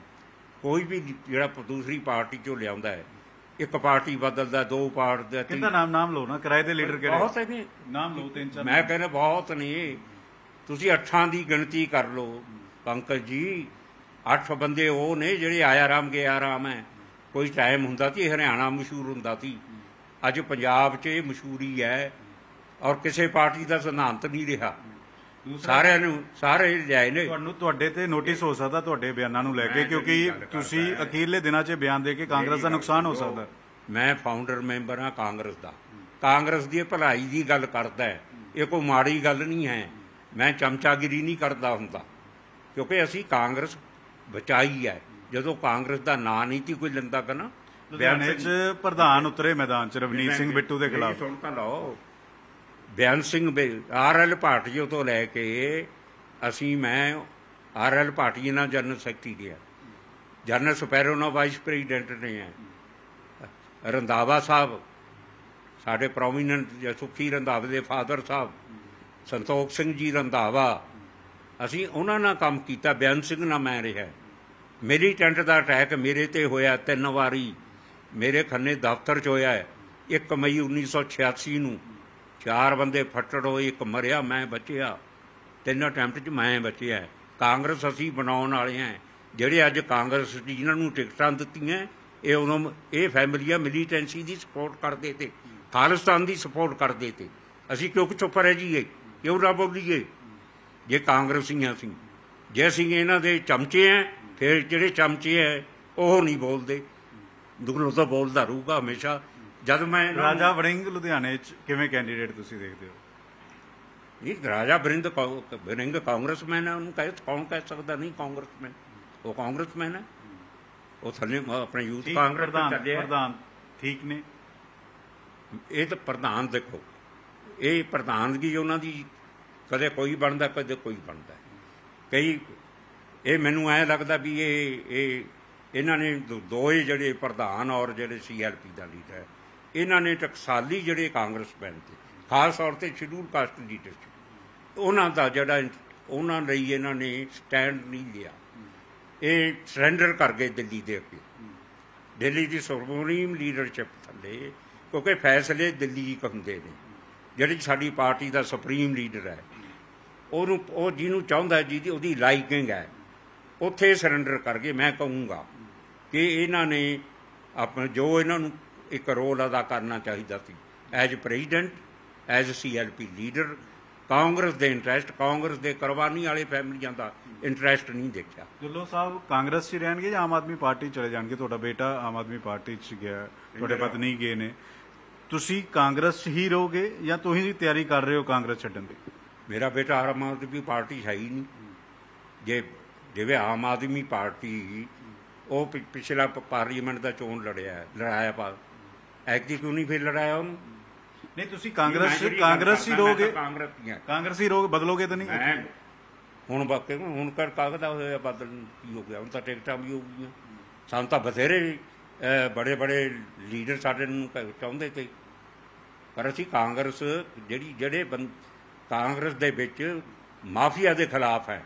ਕੋਈ ਵੀ ਜਿਹੜਾ ਦੂਸਰੀ ਪਾਰਟੀ 'ਚੋਂ ਲਿਆਉਂਦਾ ਹੈ, ਇੱਕ ਪਾਰਟੀ ਬਦਲਦਾ, ਦੋ ਪਾਰਟੀ ਦਾ, ਕਿਹਦਾ ਨਾਮ ਨਾਮ ਲਓ ਨਾ, ਕਿਰਾਏ ਦੇ ਲੀਡਰ ਕਿਹੜੇ? ਬਹੁਤ ਨੇ ਨਾਮ ਲਓ, ਤਿੰਨ ਚਾਰ। ਮੈਂ ਕਹਿੰਦਾ ਬਹੁਤ ਨੇ, ਤੁਸੀਂ ਅੱਠਾਂ ਦੀ ਗਿਣਤੀ ਕਰ ਲਓ ਪੰਕਜ ਜੀ। ਅੱਠ ਬੰਦੇ ਉਹ ਨੇ ਜਿਹੜੇ ਆਇਆ ਰਾਮ ਗਿਆ ਰਾਮ ਹੈ। ਕੋਈ ਟਾਈਮ ਹੁੰਦਾ ਸੀ ਹਰਿਆਣਾ ਮਸ਼ਹੂਰ ਹੁੰਦਾ ਸੀ, ਅੱਜ ਪੰਜਾਬ 'ਚ ਇਹ ਮਸ਼ਹੂਰੀ ਹੈ, ਔਰ ਕਿਸੇ ਪਾਰਟੀ ਦਾ ਸਿਧਾਂਤ ਨਹੀਂ ਰਿਹਾ। ਸਾਰਿਆਂ ਨੂੰ ਸਾਰੇ ਲਿਆਏ ਨੇ। ਤੁਹਾਨੂੰ ਤੁਹਾਡੇ ਤੇ ਨੋਟਿਸ ਹੋ ਸਕਦਾ ਤੁਹਾਡੇ ਬਿਆਨਾਂ ਨੂੰ ਲੈ ਕੇ, ਕਿਉਂਕਿ ਤੁਸੀਂ ਅਖੀਰਲੇ ਦਿਨਾਂ 'ਚ ਬਿਆਨ ਦੇ ਕੇ ਕਾਂਗਰਸ ਦਾ ਨੁਕਸਾਨ ਹੋ ਸਕਦਾ। ਮੈਂ ਫਾਊਂਡਰ ਮੈਂਬਰ ਹਾਂ ਕਾਂਗਰਸ ਦਾ, ਕਾਂਗਰਸ ਦੀ ਭਲਾਈ ਦੀ ਗੱਲ ਕਰਦਾ ਹੈ, ਇਹ ਕੋਈ ਮਾੜੀ ਗੱਲ ਨਹੀਂ ਹੈ। ਮੈਂ ਚਮਚਾਗਿਰੀ ਨਹੀਂ ਕਰਦਾ ਹੁੰਦਾ, ਕਿਉਂਕਿ ਅਸੀਂ ਕਾਂਗਰਸ ਬਚਾਈ ਹੈ। ਜਦੋਂ ਕਾਂਗਰਸ ਦਾ ਨਾਂ ਨਹੀਂ ਸੀ ਕੋਈ ਲੈਂਦਾ ਗਾ ਨਾ। ਲੁਧਿਆਣੇ 'ਚ ਪ੍ਰਧਾਨ ਉਤਰੇ ਮੈਦਾਨ 'ਚ ਰਵਨੀਤ ਸਿੰਘ ਬਿੱਟੂ ਦੇ ਖਿਲਾਫ। ਸੁਣ ਤਾਂ ਲਓ, ਬਿਆਨ ਸਿੰਘ ਆਰ ਐਲ ਭਾਟੀਆ ਤੋਂ ਲੈ ਕੇ ਅਸੀਂ ਮੈਂ ਆਰ ਐਲ ਭਾਟੀਆ ਨਾਲ ਜਨਰਲ ਸੈਕਟਰੀ ਗਿਆ, ਜਨਰਲ ਸਪੈਰੋ ਨਾਲ ਵਾਈਸ ਪ੍ਰੈਜ਼ੀਡੈਂਟ ਨੇ ਹੈ। ਰੰਧਾਵਾ ਸਾਹਿਬ ਸਾਡੇ ਪ੍ਰੋਮੀਨੈਂਟ, ਸੁਖੀ ਰੰਧਾਵੇ ਦੇ ਫਾਦਰ ਸਾਹਿਬ ਸੰਤੋਖ ਸਿੰਘ ਜੀ ਰੰਧਾਵਾ, ਅਸੀਂ ਉਹਨਾਂ ਨਾਲ ਕੰਮ ਕੀਤਾ। ਬਿਆਨ ਸਿੰਘ ਨਾਲ ਮੈਂ ਰਿਹਾ। ਮੇਰੀ ਟੈਂਟ ਦਾ ਅਟੈਕ ਮੇਰੇ ਤੇ ਹੋਇਆ ਤਿੰਨ ਵਾਰੀ, ਮੇਰੇ ਖੰਨੇ ਦਫ਼ਤਰ 'ਚ ਹੋਇਆ ਹੈ। ਇੱਕ ਮਈ ਉੱਨੀ ਸੌ ਛਿਆਸੀ ਨੂੰ ਚਾਰ ਬੰਦੇ ਫੱਟੜ ਹੋਏ, ਇੱਕ ਮਰਿਆ, ਮੈਂ ਬਚਿਆ। ਤਿੰਨ ਅਟੈਂਪਟ 'ਚ ਮੈਂ ਬਚਿਆ। ਕਾਂਗਰਸ ਅਸੀਂ ਬਣਾਉਣ ਵਾਲੇ ਹਾਂ। ਜਿਹੜੇ ਅੱਜ ਕਾਂਗਰਸ ਜਿਹਨਾਂ ਨੂੰ ਟਿਕਟਾਂ ਦਿੱਤੀਆਂ, ਇਹ ਉਦੋਂ ਇਹ ਫੈਮਲੀਆਂ ਮਿਲੀਟੈਂਸੀ ਦੀ ਸਪੋਰਟ ਕਰਦੇ ਤੇ, ਖਾਲਿਸਤਾਨ ਦੀ ਸਪੋਰਟ ਕਰਦੇ ਤੇ। ਅਸੀਂ ਕਿਉਂ ਚੁੱਪ ਰਹਿ ਜਾਈਏ, ਕਿਉਂ ਨਾ ਬੋਲੀਏ? ਜੇ ਕਾਂਗਰਸੀਆਂ ਸੀ, ਜੇ ਅਸੀਂ ਇਹਨਾਂ ਦੇ ਚਮਚੇ ਹੈ, ਫਿਰ ਜਿਹੜੇ ਚਮਚੇ ਹੈ ਉਹ ਨਹੀਂ ਬੋਲਦੇ, ਦੁਗਣੋਂ ਤਾਂ ਬੋਲਦਾ ਰਹੂਗਾ ਹਮੇਸ਼ਾ। ਜਦ ਮੈਂ ਰਾਜਾ ਵੜਿੰਗ ਲੁਧਿਆਣੇ 'ਚ ਕਿਵੇਂ ਕੈਂਡੀਡੇਟ ਤੁਸੀਂ ਦੇਖਦੇ ਹੋ? ਨਹੀਂ, ਰਾਜਾ ਵਰਿੰਦ ਵੜਿੰਗ ਕਾਂਗਰਸਮੈਨ ਹੈ, ਉਹਨੂੰ ਕਹੇ ਕੌਣ ਕਹਿ ਸਕਦਾ ਨਹੀਂ ਕਾਂਗਰਸਮੈਨ? ਉਹ ਕਾਂਗਰਸਮੈਨ ਹੈ, ਉਹ ਥੱਲੇ ਆਪਣੇ ਯੂਥ ਕਾਂਗਰਸ ਦਾ ਚੱਲਿਆ। ਪ੍ਰਧਾਨ ਠੀਕ ਨੇ? ਇਹ ਤਾਂ ਪ੍ਰਧਾਨ ਦੇਖੋ, ਇਹ ਪ੍ਰਧਾਨਗੀ ਉਹਨਾਂ ਦੀ ਕਦੇ ਕੋਈ ਬਣਦਾ, ਕਦੇ ਕੋਈ ਬਣਦਾ। ਕਈ ਇਹ ਮੈਨੂੰ ਐਂ ਲੱਗਦਾ ਵੀ ਇਹ ਇਹ ਇਹਨਾਂ ਨੇ ਦੋਏ ਜਿਹੜੇ ਪ੍ਰਧਾਨ ਔਰ ਜਿਹੜੇ ਸੀ ਐਲ ਪੀ ਦਾ ਲੀਡਰ, ਇਹਨਾਂ ਨੇ ਟਕਸਾਲੀ ਜਿਹੜੇ ਕਾਂਗਰਸਮੈਨ ਤੇ, ਖਾਸ ਤੌਰ 'ਤੇ ਸ਼ਡਿਊਲ ਕਾਸਟ ਲੀਡਰ ਸੀ, ਉਹਨਾਂ ਦਾ ਜਿਹੜਾ ਉਹਨਾਂ ਲਈ ਇਹਨਾਂ ਨੇ ਸਟੈਂਡ ਨਹੀਂ ਲਿਆ। ਇਹ ਸਰੈਂਡਰ ਕਰ ਗਏ ਦਿੱਲੀ ਦੇ ਅੱਗੇ, ਦਿੱਲੀ ਦੀ ਸੁਪਰੀਮ ਲੀਡਰਸ਼ਿਪ ਥੱਲੇ, ਕਿਉਂਕਿ ਫੈਸਲੇ ਦਿੱਲੀ ਹੁੰਦੇ ਨੇ। ਜਿਹੜੀ ਸਾਡੀ ਪਾਰਟੀ ਦਾ ਸੁਪਰੀਮ ਲੀਡਰ ਹੈ, ਉਹਨੂੰ ਉਹ ਜਿਹਨੂੰ ਚਾਹੁੰਦਾ, ਜਿਹਦੀ ਉਹਦੀ ਲਾਈਕਿੰਗ ਹੈ, ਉੱਥੇ ਸਰੈਂਡਰ ਕਰ ਗਏ। ਮੈਂ ਕਹੂੰਗਾ ਕਿ ਇਹਨਾਂ ਨੇ ਆਪਣਾ ਜੋ ਇਹਨਾਂ ਨੂੰ ਇੱਕ ਰੋਲ ਅਦਾ ਕਰਨਾ ਚਾਹੀਦਾ ਸੀ as president, as C L P leader, Congress ਦੇ ਇੰਟਰਸਟ, ਕਾਂਗਰਸ ਦੇ ਕੁਰਬਾਨੀ ਵਾਲੇ ਫੈਮਲੀਆਂ ਦਾ ਇੰਟਰਸਟ ਨਹੀਂ ਦੇਖਿਆ। ਢਿੱਲੋਂ ਸਾਹਿਬ ਕਾਂਗਰਸ 'ਚ ਰਹਿਣਗੇ ਜਾਂ ਆਮ ਆਦਮੀ ਪਾਰਟੀ ਚਲੇ ਜਾਣਗੇ? ਤੁਹਾਡਾ ਬੇਟਾ ਆਮ ਆਦਮੀ ਪਾਰਟੀ 'ਚ ਗਿਆ, ਤੁਹਾਡੇ ਪਤਨੀ ਗਏ ਨੇ, ਤੁਸੀਂ ਕਾਂਗਰਸ 'ਚ ਹੀ ਰਹੋਗੇ ਜਾਂ ਤੁਸੀਂ ਵੀ ਤਿਆਰੀ ਕਰ ਰਹੇ ਹੋ ਕਾਂਗਰਸ ਛੱਡਣ ਦੀ? ਮੇਰਾ ਬੇਟਾ ਆਮ ਆਦਮੀ ਪਾਰਟੀ ਹੈ ਹੀ ਨਹੀਂ। ਜੇ ਜਿਵੇਂ ਆਮ ਆਦਮੀ ਪਾਰਟੀ ਉਹ ਪਿਛਲਾ ਪਾਰਲੀਮੈਂਟ ਦਾ ਚੋਣ ਲੜਿਆ ਲੜਾਇਆ, ਪਾ ਐਤਕੀ ਕਿਉਂ ਨਹੀਂ ਫਿਰ ਲੜਾਇਆ ਉਹਨੂੰ? ਨਹੀਂ, ਤੁਸੀਂ ਕਾਂਗਰਸ ਕਾਂਗਰਸ ਹੀ ਰਹੋਗੇ? ਕਾਂਗਰਸ ਕਾਂਗਰਸ ਹੀ ਰਹੋਗੇ, ਬਦਲੋਗੇ ਤਾਂ ਨਹੀਂ? ਹੁਣ ਬਾਕੀ ਹੁਣ ਕਰ ਕਾਗਦਾ ਹੋਇਆ ਬਦਲ ਕੀ ਹੋ ਗਿਆ? ਹੁਣ ਤਾਂ ਟਿਕਟਾਂ ਵੀ ਹੋ ਗਈਆਂ। ਸਾਨੂੰ ਤਾਂ ਬਥੇਰੇ ਬੜੇ ਬੜੇ ਲੀਡਰ ਸਾਡੇ ਨੂੰ ਚਾਹੁੰਦੇ ਤੇ, ਪਰ ਅਸੀਂ ਕਾਂਗਰਸ ਜਿਹੜੀ ਜਿਹੜੇ ਬੰ ਕਾਂਗਰਸ ਦੇ ਵਿੱਚ ਮਾਫੀਆ ਦੇ ਖਿਲਾਫ ਹੈ,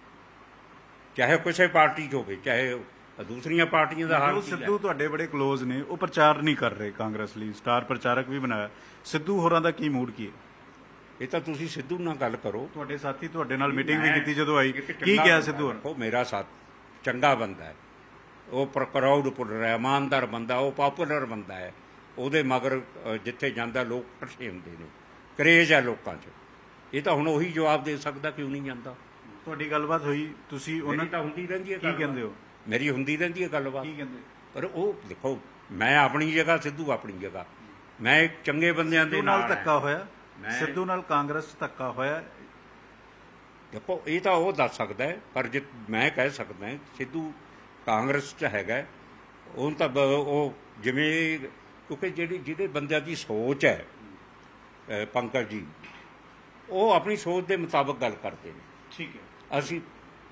ਚਾਹੇ ਕਿਸੇ ਪਾਰਟੀ 'ਚ ਹੋਵੇ, ਚਾਹੇ ਦੂਸਰੀਆਂ ਪਾਰਟੀਆਂ ਦਾ ਹਾਲ। ਸਿੱਧੂ ਤੁਹਾਡੇ ਬੜੇ ਕਲੋਜ਼ ਨੇ, ਉਹ ਪ੍ਰਚਾਰ ਨਹੀਂ ਕਰ ਰਹੇ ਕਾਂਗਰਸ ਲਈ, ਸਟਾਰ ਪ੍ਰਚਾਰਕ ਵੀ ਬਣਾਇਆ। ਸਿੱਧੂ ਹੋਰਾਂ ਦਾ ਕੀ ਮੂਡ ਕੀ ਹੈ? ਇਹ ਤਾਂ ਤੁਸੀਂ ਸਿੱਧੂ ਨਾਲ ਗੱਲ ਕਰੋ। ਤੁਹਾਡੇ ਸਾਥੀ ਤੁਹਾਡੇ ਨਾਲ ਮੀਟਿੰਗ ਵੀ ਕੀਤੀ ਜਦੋਂ ਆਈ, ਕੀ ਕਿਹਾ ਸਿੱਧੂ? ਉਹ ਮੇਰਾ ਸਾਥ ਚੰਗਾ ਬੰਦਾ ਹੈ, ਉਹ ਕਰਾਊਡ ਪੁੱਲਰ ਹੈ, ਇਮਾਨਦਾਰ ਬੰਦਾ, ਉਹ ਪਾਪੂਲਰ ਬੰਦਾ ਹੈ। ਉਹਦੇ ਮਗਰ ਜਿੱਥੇ ਜਾਂਦਾ ਲੋਕ ਇਕੱਠੇ ਹੁੰਦੇ ਨੇ, ਕਰੇਜ ਹੈ ਲੋਕਾਂ 'ਚ। ਇਹ ਤਾਂ ਹੁਣ ਉਹੀ ਜਵਾਬ ਦੇ ਸਕਦਾ ਕਿਉਂ ਨਹੀਂ ਜਾਂਦਾ। ਤੁਹਾਡੀ ਗੱਲਬਾਤ ਹੋਈ, ਤੁਸੀਂ ਉਹਨਾਂ ਤਾਂ ਹੁੰਦੀ ਰਹਿੰਦੀ ਹੈ। ਕੀ ਕਹਿੰਦੇ ਹੋ? ਮੇਰੀ ਹੁੰਦੀ ਰਹਿੰਦੀ ਹੈ ਗੱਲਬਾਤ। ਕੀ ਕਹਿੰਦੇ? ਪਰ ਉਹ ਦੇਖੋ, ਮੈਂ ਆਪਣੀ ਜਗ੍ਹਾ, ਸਿੱਧੂ ਆਪਣੀ ਜਗ੍ਹਾ। ਮੈਂ ਚੰਗੇ ਬੰਦਿਆਂ ਦੇ ਨਾਲ ਧੱਕਾ ਹੋਇਆ, ਸਿੱਧੂ ਨਾਲ ਕਾਂਗਰਸ ਧੱਕਾ ਹੋਇਆ। ਦੇਖੋ, ਇਹ ਤਾਂ ਉਹ ਦੱਸ ਸਕਦਾ ਹੈ, ਪਰ ਜੇ ਮੈਂ ਕਹਿ ਸਕਦਾ ਸਿੱਧੂ ਕਾਂਗਰਸ 'ਚ ਹੈਗਾ। ਉਹ ਤਾਂ ਉਹ ਜਿਵੇਂ, ਕਿਉਂਕਿ ਜਿਹੜੀ ਜਿਹੜੇ ਬੰਦਿਆਂ ਦੀ ਸੋਚ ਹੈ ਪੰਕਜ ਜੀ, ਉਹ ਆਪਣੀ ਸੋਚ ਦੇ ਮੁਤਾਬਕ ਗੱਲ ਕਰਦੇ ਨੇ। ਠੀਕ ਹੈ। ਅਸੀਂ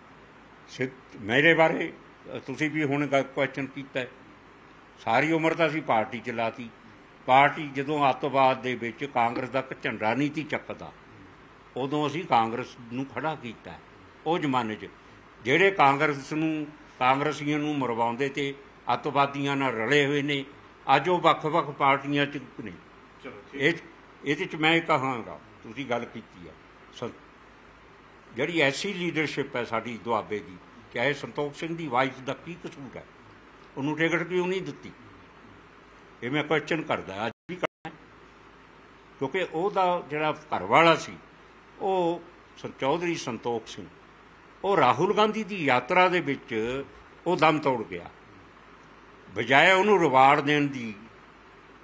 ਮੇਰੇ ਬਾਰੇ ਤੁਸੀਂ ਵੀ ਹੁਣ ਕੁਐਸਚਨ ਕੀਤਾ, ਸਾਰੀ ਉਮਰ ਤਾਂ ਅਸੀਂ ਪਾਰਟੀ ਚਲਾਤੀ। ਪਾਰਟੀ ਜਦੋਂ ਅੱਤਵਾਦ ਦੇ ਵਿੱਚ ਕਾਂਗਰਸ ਦਾ ਝੰਡਾ ਨਹੀਂ ਸੀ ਚੱਕਦਾ, ਉਦੋਂ ਅਸੀਂ ਕਾਂਗਰਸ ਨੂੰ ਖੜਾ ਕੀਤਾ। ਉਹ ਜ਼ਮਾਨੇ 'ਚ ਜਿਹੜੇ ਕਾਂਗਰਸ ਨੂੰ ਕਾਂਗਰਸੀਆਂ ਨੂੰ ਮਰਵਾਉਂਦੇ ਤੇ ਅੱਤਵਾਦੀਆਂ ਨਾਲ ਰਲੇ ਹੋਏ ਨੇ, ਅੱਜ ਉਹ ਵੱਖ-ਵੱਖ ਪਾਰਟੀਆਂ 'ਚ ਨੇ। ਇਹ ਇਹਦੇ 'ਚ ਮੈਂ ਕਹਾਂਗਾ, ਤੁਸੀਂ ਗੱਲ ਕੀਤੀ ਹੈ, ਜਿਹੜੀ ਐਸੀ ਲੀਡਰਸ਼ਿਪ ਹੈ ਸਾਡੀ ਦੁਆਬੇ ਦੀ, ਚਾਹੇ ਸੰਤੋਖ ਸਿੰਘ ਦੀ ਵਾਈਫ ਦਾ ਕੀ ਕਸੂਰ ਹੈ, ਉਹਨੂੰ ਟਿਕਟ ਕਿਉਂ ਨਹੀਂ ਦਿੱਤੀ? ਇਹ ਮੈਂ ਕੁਐਸਚਨ ਕਰਦਾ, ਅੱਜ ਵੀ ਕਰਨਾ, ਕਿਉਂਕਿ ਉਹਦਾ ਜਿਹੜਾ ਘਰ ਵਾਲਾ ਸੀ ਉਹ ਚੌਧਰੀ ਸੰਤੋਖ ਸਿੰਘ, ਉਹ ਰਾਹੁਲ ਗਾਂਧੀ ਦੀ ਯਾਤਰਾ ਦੇ ਵਿੱਚ ਉਹ ਦਮ ਤੋੜ ਗਿਆ। ਬਜਾਏ ਉਹਨੂੰ ਰਿਵਾਰਡ ਦੇਣ ਦੀ,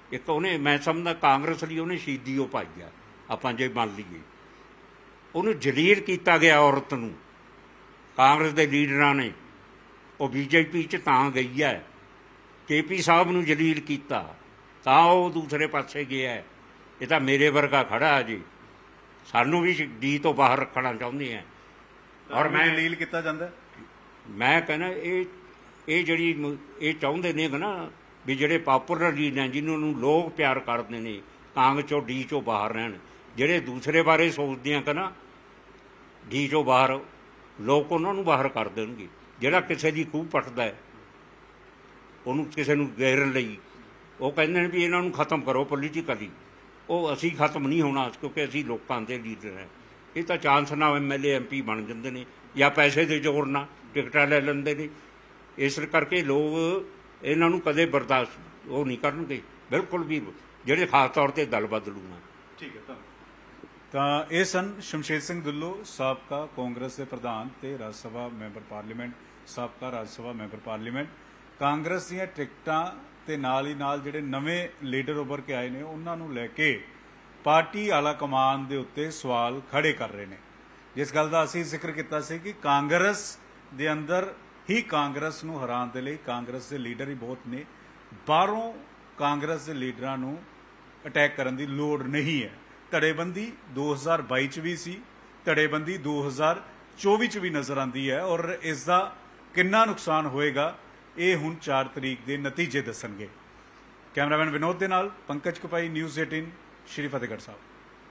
ਇੱਕ ਉਹਨੇ ਮੈਂ ਸਮਝਦਾ ਕਾਂਗਰਸ ਲਈ ਉਹਨੇ ਸ਼ਹੀਦੀ ਉਹ ਪਾਈ ਆ, ਆਪਾਂ ਜੇ ਮੰਨ ਲਈਏ ਉਹਨੂੰ ਜਲੀਲ ਕੀਤਾ ਗਿਆ ਔਰਤ ਨੂੰ ਕਾਂਗਰਸ ਦੇ ਲੀਡਰਾਂ ਨੇ। ਉਹ ਬੀਜੇਪੀ 'ਚ ਤਾਂ ਗਈ ਹੈ, ਕੇ ਪੀ ਸਾਹਿਬ ਨੂੰ ਜਲੀਲ ਕੀਤਾ ਤਾਂ ਉਹ ਦੂਸਰੇ ਪਾਸੇ ਗਿਆ। ਇਹ ਤਾਂ ਮੇਰੇ ਵਰਗਾ ਖੜਾ ਜੀ, ਸਾਨੂੰ ਵੀ ਡੀ ਤੋਂ ਬਾਹਰ ਰੱਖਣਾ ਚਾਹੁੰਦੇ ਆ। ਔਰ ਮੈਂ ਜਲੀਲ ਕੀਤਾ ਜਾਂਦਾ, ਮੈਂ ਕਹਿੰਦਾ ਇਹ ਇਹ ਜਿਹੜੀ ਇਹ ਚਾਹੁੰਦੇ ਨੇ ਨਾ ਵੀ ਜਿਹੜੇ ਪਾਪੂਲਰ ਲੀਡਰ ਨੇ ਜਿਹਨਾਂ ਨੂੰ ਲੋਕ ਪਿਆਰ ਕਰਦੇ ਨੇ ਕਾਂਗਰਸ 'ਚੋਂ ਡੀ 'ਚੋਂ ਬਾਹਰ ਰਹਿਣ। ਜਿਹੜੇ ਦੂਸਰੇ ਬਾਰੇ ਸੋਚਦੇ ਆ ਕਿ ਨਾ ਡੀ 'ਚੋਂ ਬਾਹਰ, ਲੋਕ ਉਹਨਾਂ ਨੂੰ ਬਾਹਰ ਕਰ ਦੇਣਗੇ। ਜਿਹੜਾ ਕਿਸੇ ਦੀ ਖੂਹ ਪੱਟਦਾ ਹੈ ਉਹਨੂੰ ਕਿਸੇ ਨੂੰ ਗੇਰਨ ਲਈ ਉਹ ਕਹਿੰਦੇ ਨੇ ਵੀ ਇਹਨਾਂ ਨੂੰ ਖਤਮ ਕਰੋ ਪੋਲੀਟੀਕਲੀ। ਉਹ ਅਸੀਂ ਖਤਮ ਨਹੀਂ ਹੋਣਾ ਕਿਉਂਕਿ ਅਸੀਂ ਲੋਕਾਂ ਦੇ ਲੀਡਰ ਹੈ। ਇਹ ਤਾਂ ਚਾਂਸ ਨਾਲ M L A M P ਬਣ ਜਾਂਦੇ ਨੇ ਜਾਂ ਪੈਸੇ ਦੇ ਜ਼ੋਰ ਨਾਲ ਟਿਕਟਾਂ ਲੈ ਲੈਂਦੇ ਨੇ। ਇਸ ਕਰਕੇ ਲੋਕ ਇਹਨਾਂ ਨੂੰ ਕਦੇ ਬਰਦਾਸ਼ਤ ਉਹ ਨਹੀਂ ਕਰਨਗੇ ਬਿਲਕੁਲ ਵੀ, ਜਿਹੜੇ ਖਾਸ ਤੌਰ 'ਤੇ ਦਲ ਬਦਲੂ ਆ। ਠੀਕ ਹੈ, ਧੰਨਵਾਦ। ਤਾਂ ਇਹ ਸਨ ਸ਼ਮਸ਼ੇਰ ਸਿੰਘ ਦੁੱਲੋ, ਸਾਬਕਾ ਕਾਂਗਰਸ ਦੇ ਪ੍ਰਧਾਨ ਤੇ ਰਾਜ ਸਭਾ ਮੈਂਬਰ ਪਾਰਲੀਮੈਂਟ, ਸਾਬਕਾ ਰਾਜ ਸਭਾ ਮੈਂਬਰ ਪਾਰਲੀਮੈਂਟ। ਕਾਂਗਰਸ ਦੀਆਂ ਟਿਕਟਾਂ ਤੇ ਨਾਲ ਹੀ ਨਾਲ ਜਿਹੜੇ ਨਵੇਂ ਲੀਡਰ ਉੱਭਰ ਕੇ ਆਏ ਨੇ ਉਹਨਾਂ ਨੂੰ ਲੈ ਕੇ ਪਾਰਟੀ ਆਲਾ ਕਮਾਨ ਦੇ ਉੱਤੇ ਸਵਾਲ ਖੜੇ ਕਰ ਰਹੇ ਨੇ। ਜਿਸ ਗੱਲ ਦਾ ਅਸੀਂ ਜ਼ਿਕਰ ਕੀਤਾ ਸੀ ਕਿ ਕਾਂਗਰਸ ਦੇ ਅੰਦਰ ਹੀ ਕਾਂਗਰਸ ਨੂੰ ਹਰਾਉਣ ਦੇ ਲਈ ਕਾਂਗਰਸ ਦੇ ਲੀਡਰ ਹੀ ਬਹੁਤ ਨੇ, ਬਾਹਰੋਂ ਕਾਂਗਰਸ ਦੇ ਲੀਡਰਾਂ ਨੂੰ ਅਟੈਕ ਕਰਨ ਦੀ ਲੋੜ ਨਹੀਂ ਹੈ। ਧੜੇਬੰਦੀ ਦੋ ਹਜ਼ਾਰ ਬਾਈ 'ਚ ਵੀ ਸੀ, ਧੜੇਬੰਦੀ ਦੋ ਹਜ਼ਾਰ ਚੌਵੀ 'ਚ ਵੀ ਨਜ਼ਰ ਆਉਂਦੀ ਹੈ ਔਰ ਇਸ ਦਾ ਕਿੰਨਾ ਨੁਕਸਾਨ ਹੋਏਗਾ ਇਹ ਹੁਣ ਚਾਰ ਤਰੀਕ ਦੇ ਨਤੀਜੇ ਦੱਸਣਗੇ। ਕੈਮਰਾਮੈਨ ਵਿਨੋਦ ਦੇ ਨਾਲ ਪੰਕਜ ਕਪਾਈ, ਨਿਊਜ਼ ਅਠਾਰਾਂ, ਸ਼੍ਰੀ ਫਤਿਹਗੜ੍ਹ ਸਾਹਿਬ।